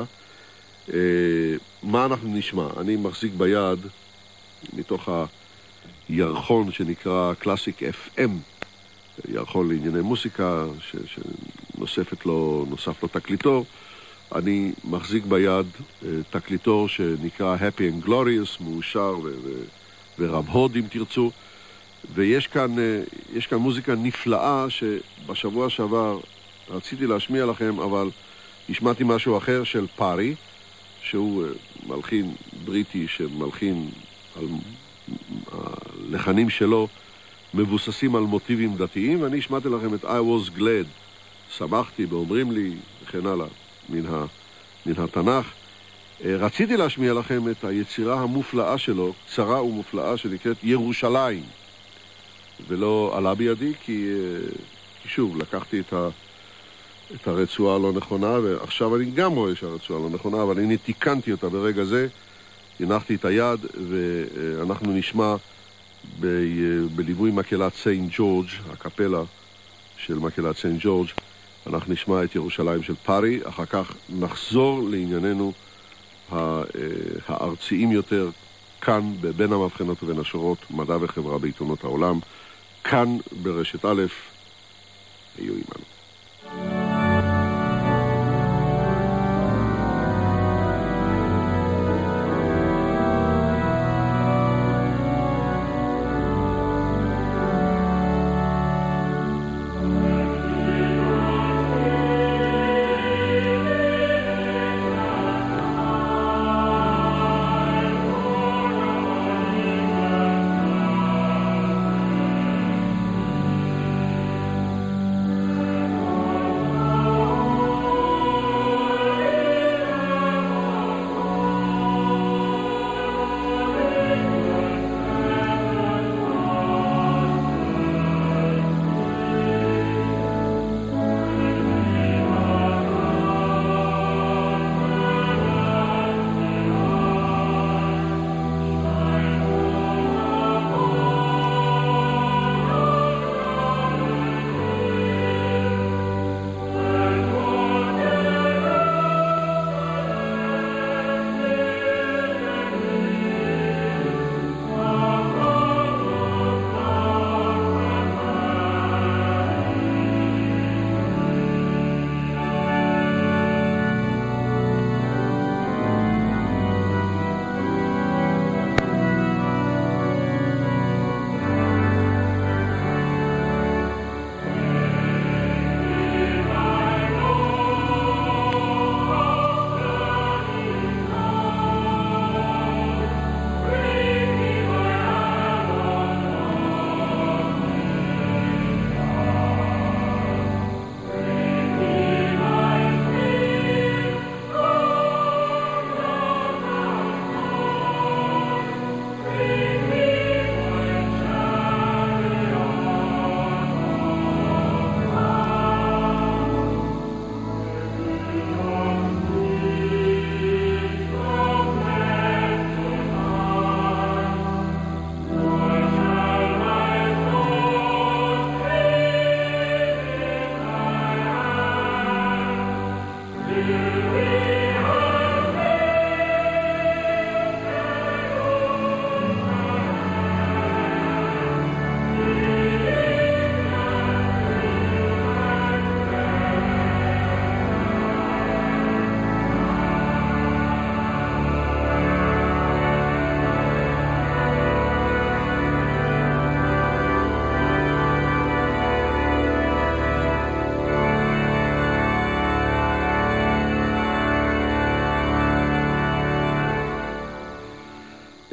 מה אנחנו נשמע? אני מחזיק ביד מתוך הירחון שנקרא קלאסיק אף אם, ירחון לענייני מוסיקה ש, שנוספת לו, נוסף לו תקליטור. אני מחזיק ביד תקליטור שנקרא Happy and Glorious, מאושר ו, ו, ורב הוד אם תרצו, ויש כאן, יש כאן מוזיקה נפלאה שבשבוע שעבר רציתי להשמיע לכם, אבל השמעתי משהו אחר של פארי, שהוא מלחין בריטי שמלחין על הלחנים שלו מבוססים על מוטיבים דתיים, ואני השמעתי לכם את I was glad, שמחתי ואומרים לי וכן הלאה מן, ה, מן התנ"ך. רציתי להשמיע לכם את היצירה המופלאה שלו, קצרה ומופלאה, שנקראת ירושלים, ולא עלה בידי כי, כי שוב לקחתי את ה את הרצועה הלא נכונה, ועכשיו אני גם רואה שהרצועה לא נכונה, אבל אני תיקנתי אותה ברגע זה, הנחתי את היד, ואנחנו נשמע ב- בליווי מקהלת סיינט ג'ורג', הקפלה של מקהלת סיינט ג'ורג', אנחנו נשמע את ירושלים של פארי, אחר כך נחזור לענייננו הארציים יותר, כאן בין המבחנות ובין השורות, מדע וחברה בעיתונות העולם, כאן ברשת א', היו עימנו.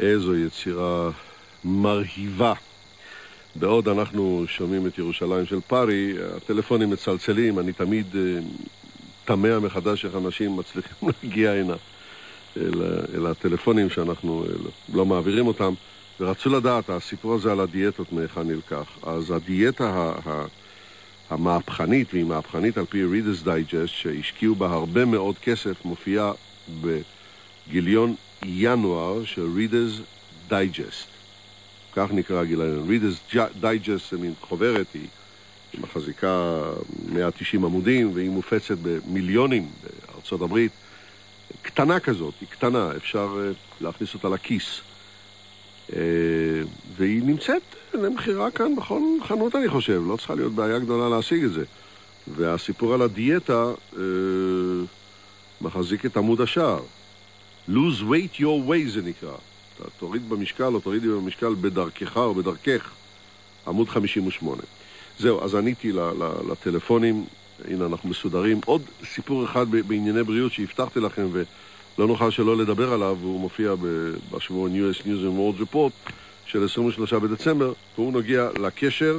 איזו יצירה מרהיבה. בעוד אנחנו שומעים את ירושלים של פארי, הטלפונים מצלצלים, אני תמיד תמה מחדש איך אנשים מצליחים להגיע הנה אל, אל הטלפונים שאנחנו אל, לא מעבירים אותם, ורצו לדעת, הסיפור הזה על הדיאטות מאיכה נלקח. אז הדיאטה ה, ה, המהפכנית, והיא מהפכנית על פי Reader's Digest, שהשקיעו בה הרבה מאוד כסף, מופיעה בגיליון ינואר של Reader's Digest. כך נקרא הגיליון. Reader's Digest זה מין חוברת, היא, היא מחזיקה מאה ותשעים עמודים, והיא מופצת במיליונים בארצות הברית. קטנה כזאת, היא קטנה, אפשר להכניס אותה לכיס. והיא נמצאת למחירה כאן בכל חנות, אני חושב. לא צריכה להיות בעיה גדולה להשיג את זה. והסיפור על הדיאטה מחזיק את עמוד השער. Lose weight your way זה נקרא. אתה תוריד במשקל או תורידי במשקל בדרכך או בדרכך. עמוד חמישים ושמונה. זהו, אז עניתי לטלפונים. הנה, אנחנו מסודרים. עוד סיפור אחד בענייני בריאות שהבטחתי לכם ולא נוכל שלא לדבר עליו, והוא מופיע בשבועון יו אס News and World Report של עשרים ושלושה בדצמבר, והוא נוגע לקשר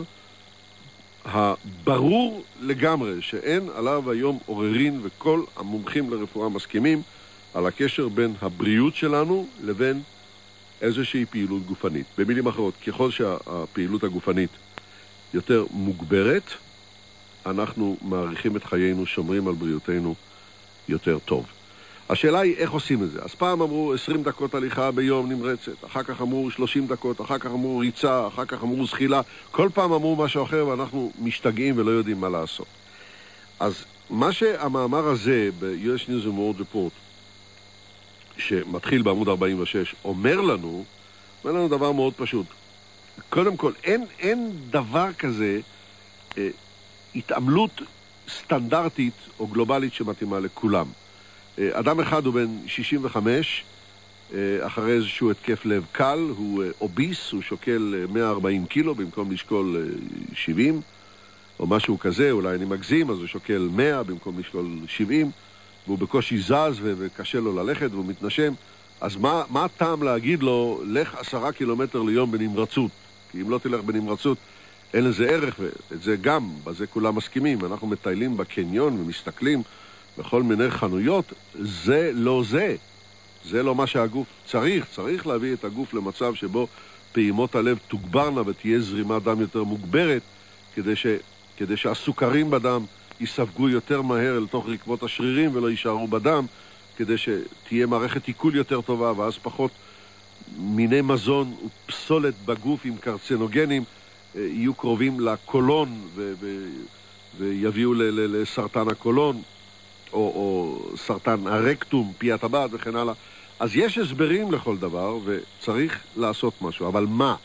הברור לגמרי, שאין עליו היום עוררין, וכל המומחים לרפואה מסכימים על הקשר בין הבריאות שלנו לבין איזושהי פעילות גופנית. במילים אחרות, ככל שהפעילות הגופנית יותר מוגברת, אנחנו מעריכים את חיינו, שומרים על בריאותנו יותר טוב. השאלה היא איך עושים את זה. אז פעם אמרו עשרים דקות הליכה ביום נמרצת, אחר כך אמרו שלושים דקות, אחר כך אמרו ריצה, אחר כך אמרו זחילה, כל פעם אמרו משהו אחר ואנחנו משתגעים ולא יודעים מה לעשות. אז מה שהמאמר הזה ב-יו אס News and World Report, שמתחיל בעמוד ארבעים ושש, אומר לנו, אומר לנו דבר מאוד פשוט. קודם כל, אין, אין דבר כזה אה, התעמלות סטנדרטית או גלובלית שמתאימה לכולם. אדם אחד הוא בן שישים וחמש, אחרי איזשהו התקף לב קל, הוא אוביס, הוא שוקל מאה וארבעים קילו במקום לשקול שבעים, או משהו כזה, אולי אני מגזים, אז הוא שוקל מאה במקום לשקול שבעים, והוא בקושי זז וקשה לו ללכת והוא מתנשם. אז מה, מה הטעם להגיד לו, לך עשרה קילומטר ליום בנמרצות? כי אם לא תלך בנמרצות, אין לזה ערך, ואת זה גם, בזה כולם מסכימים. אנחנו מטיילים בקניון ומסתכלים בכל מיני חנויות, זה לא זה. זה לא מה שהגוף צריך. צריך להביא את הגוף למצב שבו פעימות הלב תוגברנה ותהיה זרימת דם יותר מוגברת, כדי, ש, כדי שהסוכרים בדם ייספגו יותר מהר אל תוך רקבות השרירים ולא יישארו בדם, כדי שתהיה מערכת עיכול יותר טובה, ואז פחות מיני מזון ופסולת בגוף עם קרצינוגנים יהיו קרובים לקולון ו- ו- ויביאו ל- ל- לסרטן הקולון או, או סרטן הרקטום, פי הטבעת וכן הלאה. אז יש הסברים לכל דבר וצריך לעשות משהו, אבל מה?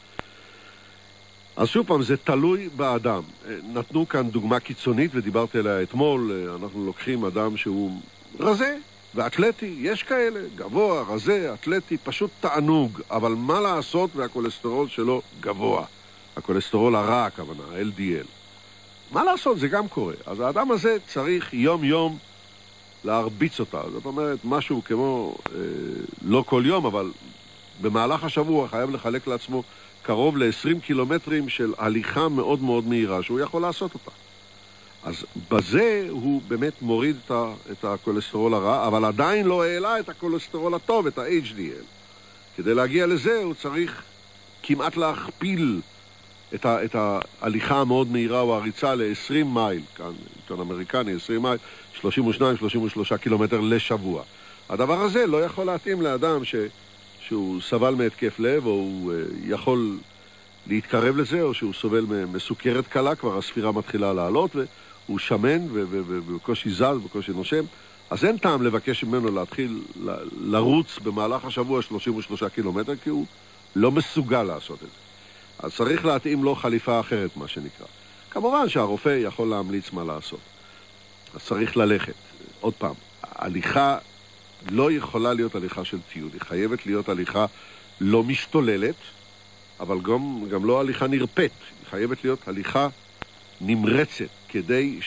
אז שוב פעם, זה תלוי באדם. נתנו כאן דוגמה קיצונית ודיברתי עליה אתמול. אנחנו לוקחים אדם שהוא רזה ואתלטי, יש כאלה, גבוה, רזה, אתלטי, פשוט תענוג, אבל מה לעשות והכולסטרול שלו גבוה? הכולסטרול הרע, הכוונה, ה-אל די אל. מה לעשות? זה גם קורה. אז האדם הזה צריך יום יום להרביץ אותה. זאת אומרת, משהו כמו, אה, לא כל יום, אבל במהלך השבוע חייב לחלק לעצמו קרוב ל-עשרים קילומטרים של הליכה מאוד מאוד מהירה, שהוא יכול לעשות אותה. אז בזה הוא באמת מוריד את, ה- את הכולסטרול הרע, אבל עדיין לא העלה את הכולסטרול הטוב, את ה-אייץ' די אל. כדי להגיע לזה הוא צריך כמעט להכפיל את, ה, את ההליכה המאוד מהירה או הריצה ל-עשרים מייל, כאן עיתון אמריקני, עשרים מייל, שלושים ושניים שלושים ושלושה קילומטר לשבוע. הדבר הזה לא יכול להתאים לאדם ש, שהוא סבל מהתקף לב, או הוא uh, יכול להתקרב לזה, או שהוא סובל מסוכרת קלה, כבר הספירה מתחילה לעלות, והוא שמן ובקושי זז, בקושי נושם. אז אין טעם לבקש ממנו להתחיל ל, לרוץ במהלך השבוע שלושים ושלושה קילומטר, כי הוא לא מסוגל לעשות את זה. אז צריך להתאים לו חליפה אחרת, מה שנקרא. כמובן שהרופא יכול להמליץ מה לעשות. אז צריך ללכת. עוד פעם, ההליכה לא יכולה להיות הליכה של טיול. היא חייבת להיות הליכה לא משתוללת, אבל גם, גם לא הליכה נרפאת. היא חייבת להיות הליכה נמרצת, כדי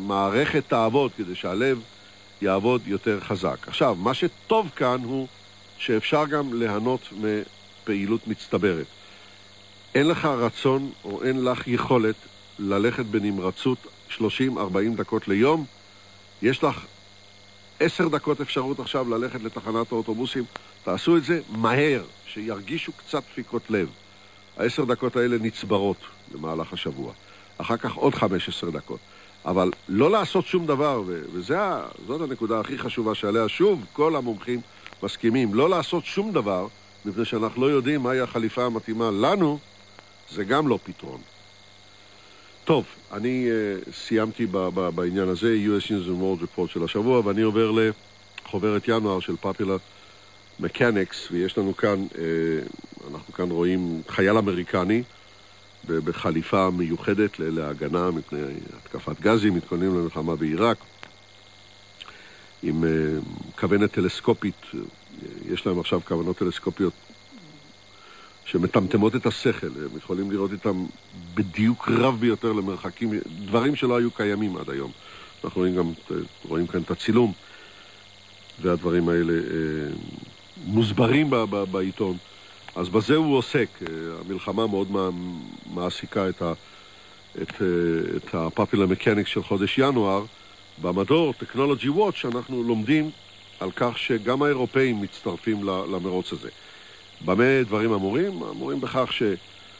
שהמערכת תעבוד, כדי שהלב יעבוד יותר חזק. עכשיו, מה שטוב כאן הוא שאפשר גם ליהנות מפעילות מצטברת. אין לך רצון או אין לך יכולת ללכת בנמרצות שלושים ארבעים דקות ליום, יש לך עשר דקות אפשרות עכשיו ללכת לתחנת האוטובוסים, תעשו את זה מהר, שירגישו קצת דפיקות לב. העשר דקות האלה נצברות במהלך השבוע. אחר כך עוד חמש עשרה דקות. אבל לא לעשות שום דבר, וזאת הנקודה הכי חשובה שעליה שוב כל המומחים מסכימים, לא לעשות שום דבר, מפני שאנחנו לא יודעים מהי החליפה המתאימה לנו, זה גם לא פתרון. טוב, אני uh, סיימתי ב- ב- בעניין הזה, יו אס News and World Report של השבוע, ואני עובר לחוברת ינואר של Popular Mechanics, ויש לנו כאן, uh, אנחנו כאן רואים חייל אמריקני, בחליפה מיוחדת להגנה מפני התקפת גזים, מתכוננים למלחמה בעיראק, עם כוונת טלסקופית, יש להם עכשיו כוונות טלסקופיות שמטמטמות את השכל, הם יכולים לראות איתם בדיוק רב ביותר למרחקים, דברים שלא היו קיימים עד היום. אנחנו רואים גם, רואים כאן את הצילום, והדברים האלה מוסברים בעיתון. אז בזה הוא עוסק. המלחמה מאוד מעסיקה את ה את את ה-Popular Mechanics של חודש ינואר. במדור Technology Watch אנחנו לומדים על כך שגם האירופאים מצטרפים למרוץ הזה. במה דברים אמורים? אמורים בכך ש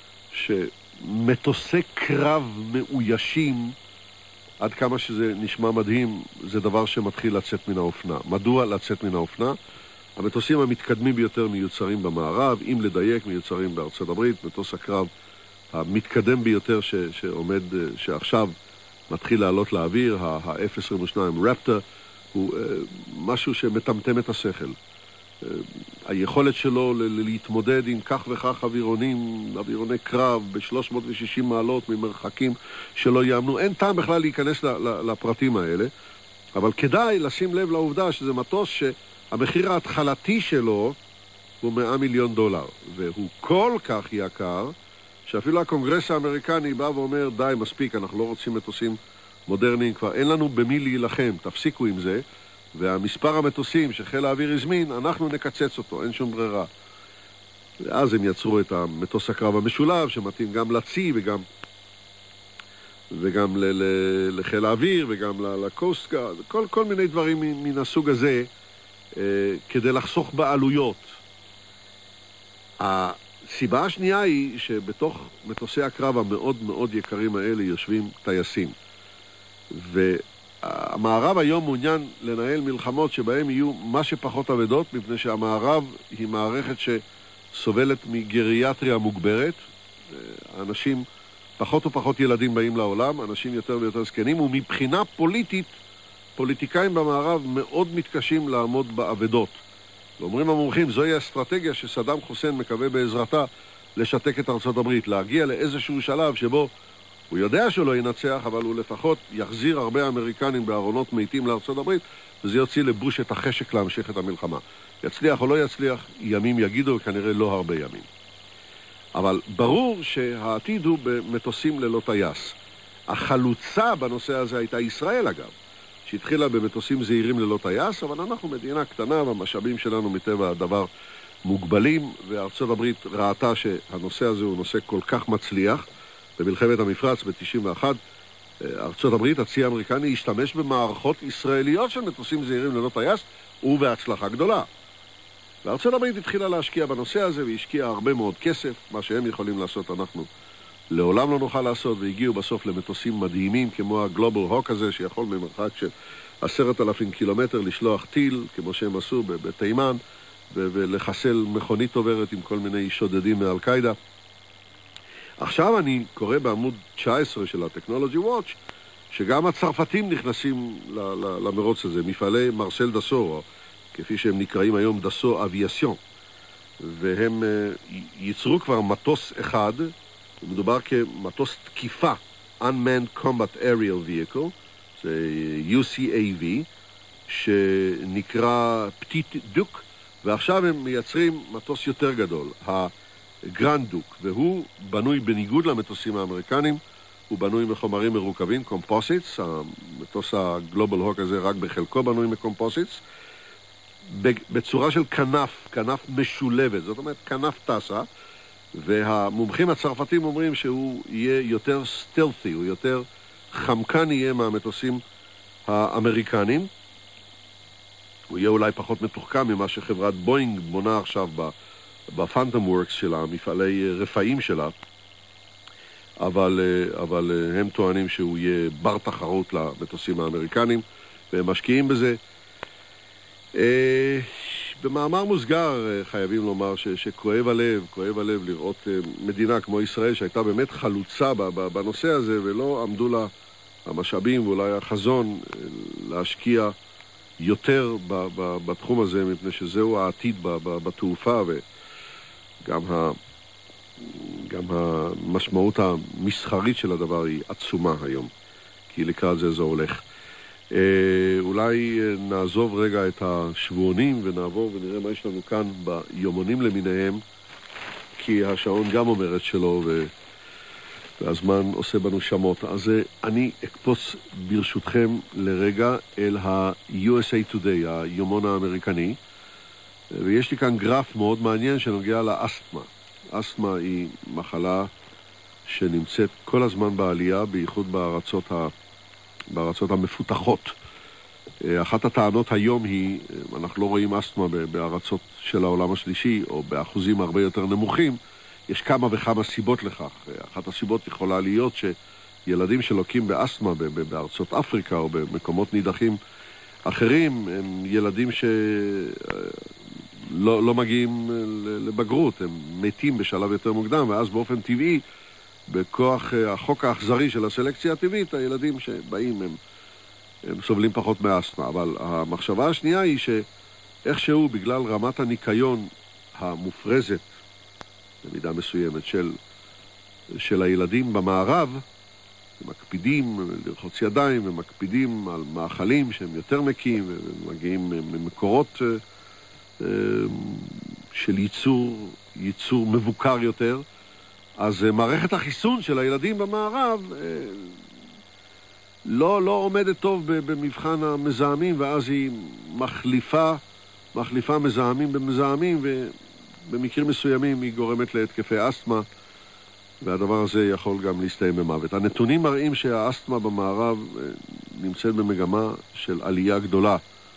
שמטוסי קרב מאוישים, עד כמה שזה נשמע מדהים, זה דבר שמתחיל לצאת מן האופנה. מדוע לצאת מן האופנה? המטוסים המתקדמים ביותר מיוצרים במערב, אם לדייק מיוצרים בארצות הברית, מטוס הקרב המתקדם ביותר ש, שעומד, שעכשיו מתחיל לעלות לאוויר, ה-אף עשרים ושתיים רפטור, הוא uh, משהו שמטמטם את השכל. Uh, היכולת שלו ל- להתמודד עם כך וכך אווירונים, אווירוני קרב ב-שלוש מאות ושישים מעלות ממרחקים שלא יאמנו, אין טעם בכלל להיכנס ל- ל- לפרטים האלה, אבל כדאי לשים לב לעובדה שזה מטוס ש... המחיר ההתחלתי שלו הוא מאה מיליון דולר, והוא כל כך יקר, שאפילו הקונגרס האמריקני בא ואומר, די, מספיק, אנחנו לא רוצים מטוסים מודרניים כבר, אין לנו במי להילחם, תפסיקו עם זה, והמספר המטוסים שחיל האוויר הזמין, אנחנו נקצץ אותו, אין שום ברירה. ואז הם יצרו את המטוס הקרב המשולב, שמתאים גם לצי וגם, וגם ל- ל- לחיל האוויר וגם לקוסט גארד, כל, כל מיני דברים מן הסוג הזה, כדי לחסוך בעלויות. הסיבה השנייה היא שבתוך מטוסי הקרב המאוד מאוד יקרים האלה יושבים טייסים. והמערב היום מעוניין לנהל מלחמות שבהם יהיו מה שפחות עבדות, מפני שהמערב היא מערכת שסובלת מגריאטריה מוגברת. אנשים, פחות ופחות ילדים באים לעולם, אנשים יותר ויותר זקנים, ומבחינה פוליטית פוליטיקאים במערב מאוד מתקשים לעמוד בעבדות. ואומרים המומחים, זוהי האסטרטגיה שסדאם חוסיין מקווה בעזרתה לשתק את ארצות הברית, להגיע לאיזשהו שלב שבו הוא יודע שהוא לא ינצח, אבל הוא לפחות יחזיר הרבה אמריקנים בארונות מתים לארצות הברית, וזה יוציא לבוש את החשק להמשיך את המלחמה. יצליח או לא יצליח, ימים יגידו, וכנראה לא הרבה ימים. אבל ברור שהעתיד הוא במטוסים ללא טייס. החלוצה בנושא הזה הייתה ישראל אגב, שהתחילה במטוסים זהירים ללא טייס, אבל אנחנו מדינה קטנה והמשאבים שלנו מטבע הדבר מוגבלים, וארצות הברית ראתה שהנושא הזה הוא נושא כל כך מצליח. במלחמת המפרץ ב-תשעים ואחת, ארצות הברית, הצי האמריקני, השתמש במערכות ישראליות של מטוסים זהירים ללא טייס, ובהצלחה גדולה. וארצות הברית התחילה להשקיע בנושא הזה, והשקיעה הרבה מאוד כסף, מה שהם יכולים לעשות אנחנו לעולם לא נוכל לעשות, והגיעו בסוף למטוסים מדהימים, כמו הגלובל הוק הזה, שיכול ממרחק של עשרת אלפים קילומטר לשלוח טיל, כמו שהם עשו בתימן, ולחסל מכונית עוברת עם כל מיני שודדים מאל-קאידה. עכשיו אני קורא בעמוד תשע עשרה של ה-Technology Watch, שגם הצרפתים נכנסים למרוץ הזה, מפעלי מרסל דסו, כפי שהם נקראים היום דסו אביאסיון, והם ייצרו כבר מטוס אחד, מדובר כמטוס תקיפה, Unmanned Combat Aerial Vehicle, זה יו סי איי וי, שנקרא פטיט דוק, ועכשיו הם מייצרים מטוס יותר גדול, הגרנד דוק, והוא בנוי בניגוד למטוסים האמריקנים, הוא בנוי מחומרים מרוכבים, קומפוסיטס, המטוס הגלובל הוק הזה רק בחלקו בנוי מקומפוסיטס, בצורה של כנף, כנף משולבת, זאת אומרת כנף טסה, והמומחים הצרפתים אומרים שהוא יהיה יותר סטלפי, הוא יותר חמקן יהיה מהמטוסים האמריקנים, הוא יהיה אולי פחות מתוחכם ממה שחברת בוינג בונה עכשיו בפנטום וורקס שלה, מפעלי רפאים שלה, אבל, אבל הם טוענים שהוא יהיה בר תחרות למטוסים האמריקנים, והם משקיעים בזה. במאמר מוסגר חייבים לומר ש, שכואב הלב, כואב הלב לראות מדינה כמו ישראל שהייתה באמת חלוצה בנושא הזה, ולא עמדו לה המשאבים ואולי החזון להשקיע יותר ב, ב, בתחום הזה, מפני שזהו העתיד ב, ב, בתעופה, וגם ה, גם המשמעות המסחרית של הדבר היא עצומה היום, כי לקראת זה זה הולך. אה, אולי נעזוב רגע את השבועונים ונעבור ונראה מה יש לנו כאן ביומונים למיניהם, כי השעון גם אומרת שלו ו... והזמן עושה בנו שמות. אז אני אקפוץ ברשותכם לרגע אל ה-יו אס איי Today, היומון האמריקני, ויש לי כאן גרף מאוד מעניין שנוגע לאסתמה. אסתמה היא מחלה שנמצאת כל הזמן בעלייה, בייחוד בארצות, ה... בארצות המפותחות. אחת הטענות היום היא, אנחנו לא רואים אסתמה בארצות של העולם השלישי, או באחוזים הרבה יותר נמוכים, יש כמה וכמה סיבות לכך. אחת הסיבות יכולה להיות שילדים שלוקים באסתמה בארצות אפריקה או במקומות נידחים אחרים, הם ילדים שלא לא מגיעים לבגרות, הם מתים בשלב יותר מוקדם, ואז באופן טבעי, בכוח החוק האכזרי של הסלקציה הטבעית, הילדים שבאים הם, הם סובלים פחות מאסתמה. אבל המחשבה השנייה היא שאיכשהו בגלל רמת הניקיון המופרזת במידה מסוימת של, של הילדים במערב, הם מקפידים לרחוץ ידיים, הם מקפידים על מאכלים שהם יותר נקיים, ומגיעים ממקורות אה, של ייצור, ייצור מבוקר יותר. אז מערכת החיסון של הילדים במערב אה, לא, לא עומדת טוב במבחן המזהמים, ואז היא מחליפה, מחליפה מזהמים במזהמים, ו... במקרים מסוימים היא גורמת להתקפי אסתמה, והדבר הזה יכול גם להסתיים במוות. הנתונים מראים שהאסתמה במערב נמצאת במגמה של עלייה גדולה.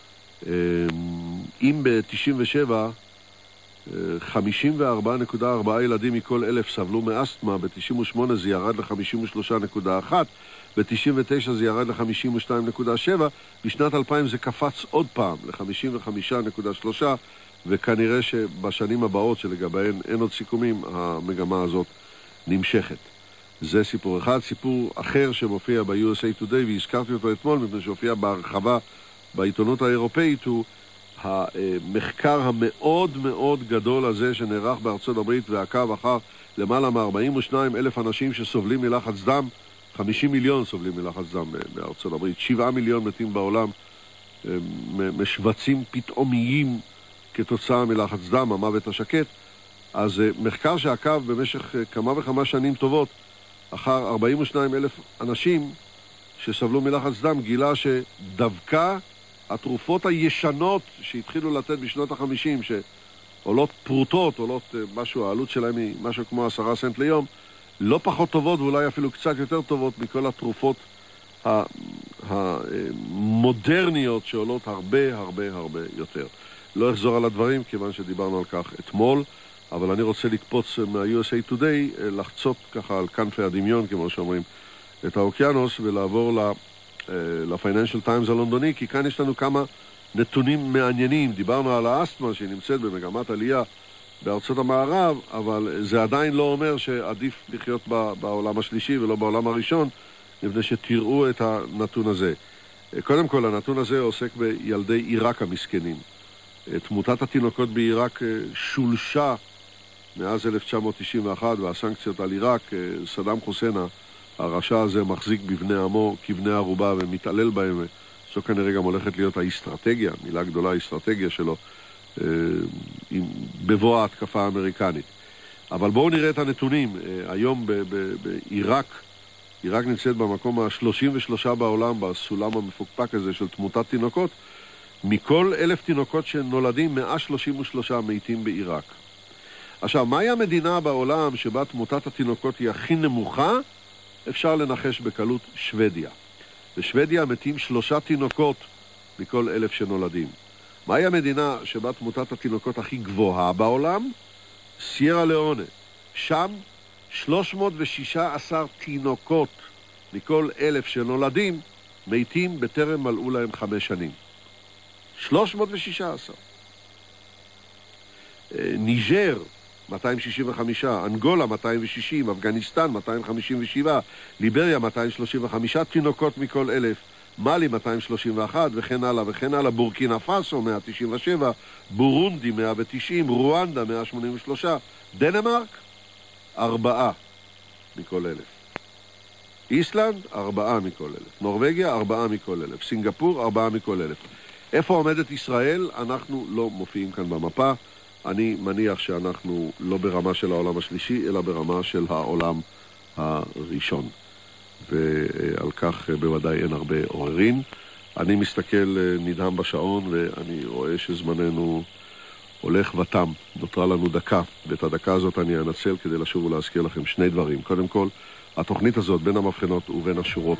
אם ב-תשעים ושבע חמישים וארבע נקודה ארבע ילדים מכל אלף סבלו מאסתמה, ב-תשעים ושמונה זה ירד ל-חמישים ושלוש נקודה אחת, ב-תשעים ותשע זה ירד ל-חמישים ושתיים נקודה שבע, בשנת אלפיים זה קפץ עוד פעם ל-חמישים וחמש נקודה שלוש, וכנראה שבשנים הבאות שלגביהן אין עוד סיכומים, המגמה הזאת נמשכת. זה סיפור אחד. סיפור אחר שמופיע ב-יו אס איי Today, והזכרתי אותו אתמול, מפני שהופיע בהרחבה בעיתונות האירופאית, הוא המחקר המאוד מאוד גדול הזה שנערך בארצות הברית, ועקב אחר למעלה מ-ארבעים ושניים אלף אנשים שסובלים מלחץ דם, חמישים מיליון סובלים מלחץ דם בארצות הברית, שבעה מיליון מתים בעולם, משבצים פתאומיים כתוצאה מלחץ דם, המוות השקט. אז מחקר שעקב במשך כמה וכמה שנים טובות אחר ארבעים ושניים אלף אנשים שסבלו מלחץ דם, גילה שדווקא התרופות הישנות שהתחילו לתת בשנות החמישים, שעולות פרוטות, עולות משהו, העלות שלהם היא משהו כמו עשרה סנט ליום, לא פחות טובות ואולי אפילו קצת יותר טובות מכל התרופות המודרניות שעולות הרבה הרבה הרבה יותר. לא אחזור על הדברים כיוון שדיברנו על כך אתמול, אבל אני רוצה לקפוץ מה-יו אס איי Today, לחצות ככה על כנפי הדמיון, כמו שאומרים, את האוקיינוס, ולעבור ל-Financial Times הלונדוני, כי כאן יש לנו כמה נתונים מעניינים. דיברנו על האסתמה שהיא נמצאת במגמת עלייה בארצות המערב, אבל זה עדיין לא אומר שעדיף לחיות בעולם השלישי ולא בעולם הראשון, לפני שתראו את הנתון הזה. קודם כל, הנתון הזה עוסק בילדי עיראק המסכנים. תמותת התינוקות בעיראק שולשה מאז אלף תשע מאות תשעים ואחת, והסנקציות על עיראק, סדאם חוסיין, הרשע הזה מחזיק בבני עמו כבני ערובה ומתעלל בהם, זו כנראה גם הולכת להיות האסטרטגיה, מילה גדולה, האסטרטגיה שלו, בבוא ההתקפה האמריקנית. אבל בואו נראה את הנתונים. היום בעיראק, עיראק נמצאת במקום ה-שלושים ושלוש בעולם, בסולם המפוקפק הזה של תמותת תינוקות, מכל אלף תינוקות שנולדים, מאה שלושים ושלושה מתים בעיראק. עכשיו, מהי המדינה בעולם שבה תמותת התינוקות היא הכי נמוכה? אפשר לנחש בקלות, שוודיה. בשוודיה מתים שלושה תינוקות מכל אלף שנולדים. מהי המדינה שבה תמותת התינוקות הכי גבוהה בעולם? סיירה ליאונה. שם שלוש מאות ושישה עשר תינוקות מכל אלף שנולדים מתים בטרם מלאו להם חמש שנים. שלוש מאות ושישה עשר. ניג'ר, מאתיים שישים וחמישה, אנגולה מאתיים ושישים, אפגניסטן מאתיים חמישים ושבע, ליבריה מאתיים שלושים וחמישה תינוקות מכל אלף, מאלי מאתיים שלושים ואחת וכן הלאה וכן הלאה, בורקינה פאסו מאה תשעים ושבע, בורונדי מאה ותשעים, רואנדה מאה שמונים ושלוש, דנמרק ארבעה מכל אלף. איסלנד ארבעה מכל אלף, נורווגיה ארבעה מכל אלף, סינגפור ארבעה מכל אלף. איפה עומדת ישראל? אנחנו לא מופיעים כאן במפה. אני מניח שאנחנו לא ברמה של העולם השלישי, אלא ברמה של העולם הראשון. ועל כך בוודאי אין הרבה עוררין. אני מסתכל נדהם בשעון ואני רואה שזמננו הולך ותם. נותרה לנו דקה, ואת הדקה הזאת אני אנצל כדי לשוב ולהזכיר לכם שני דברים. קודם כל, התוכנית הזאת בין המבחנות ובין השורות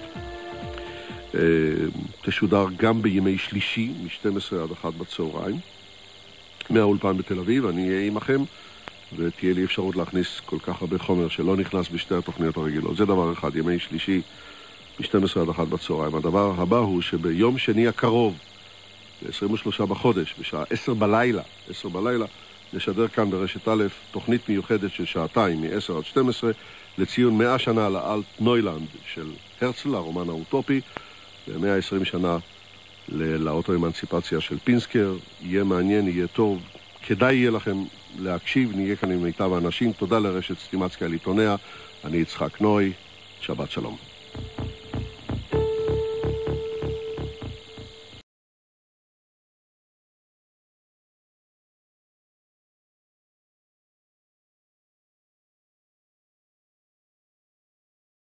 תשודר גם בימי שלישי, מ-שתים עשרה עד אחת בצהריים, מהאולפן בתל אביב. אני אהיה עמכם, ותהיה לי אפשרות להכניס כל כך הרבה חומר שלא נכנס בשתי התוכניות הרגילות. זה דבר אחד, ימי שלישי, מ-שתים עשרה עד אחת בצהריים. הדבר הבא הוא שביום שני הקרוב, ב-עשרים ושלושה בחודש, בשעה עשר בלילה, עשר בלילה, נשדר כאן ברשת א' תוכנית מיוחדת של שעתיים, מ-עשר עד שתים עשרה, לציון מאה שנה לאלט נוילנד של הרצל, הרומן האוטופי, ו-מאה ועשרים שנה לאוטו-אמנציפציה של פינסקר. יהיה מעניין, יהיה טוב, כדאי יהיה לכם להקשיב, נהיה כאן עם מיטב האנשים. תודה לרשת סטימצקי על עיתוניה, אני יצחק נוי, שבת שלום.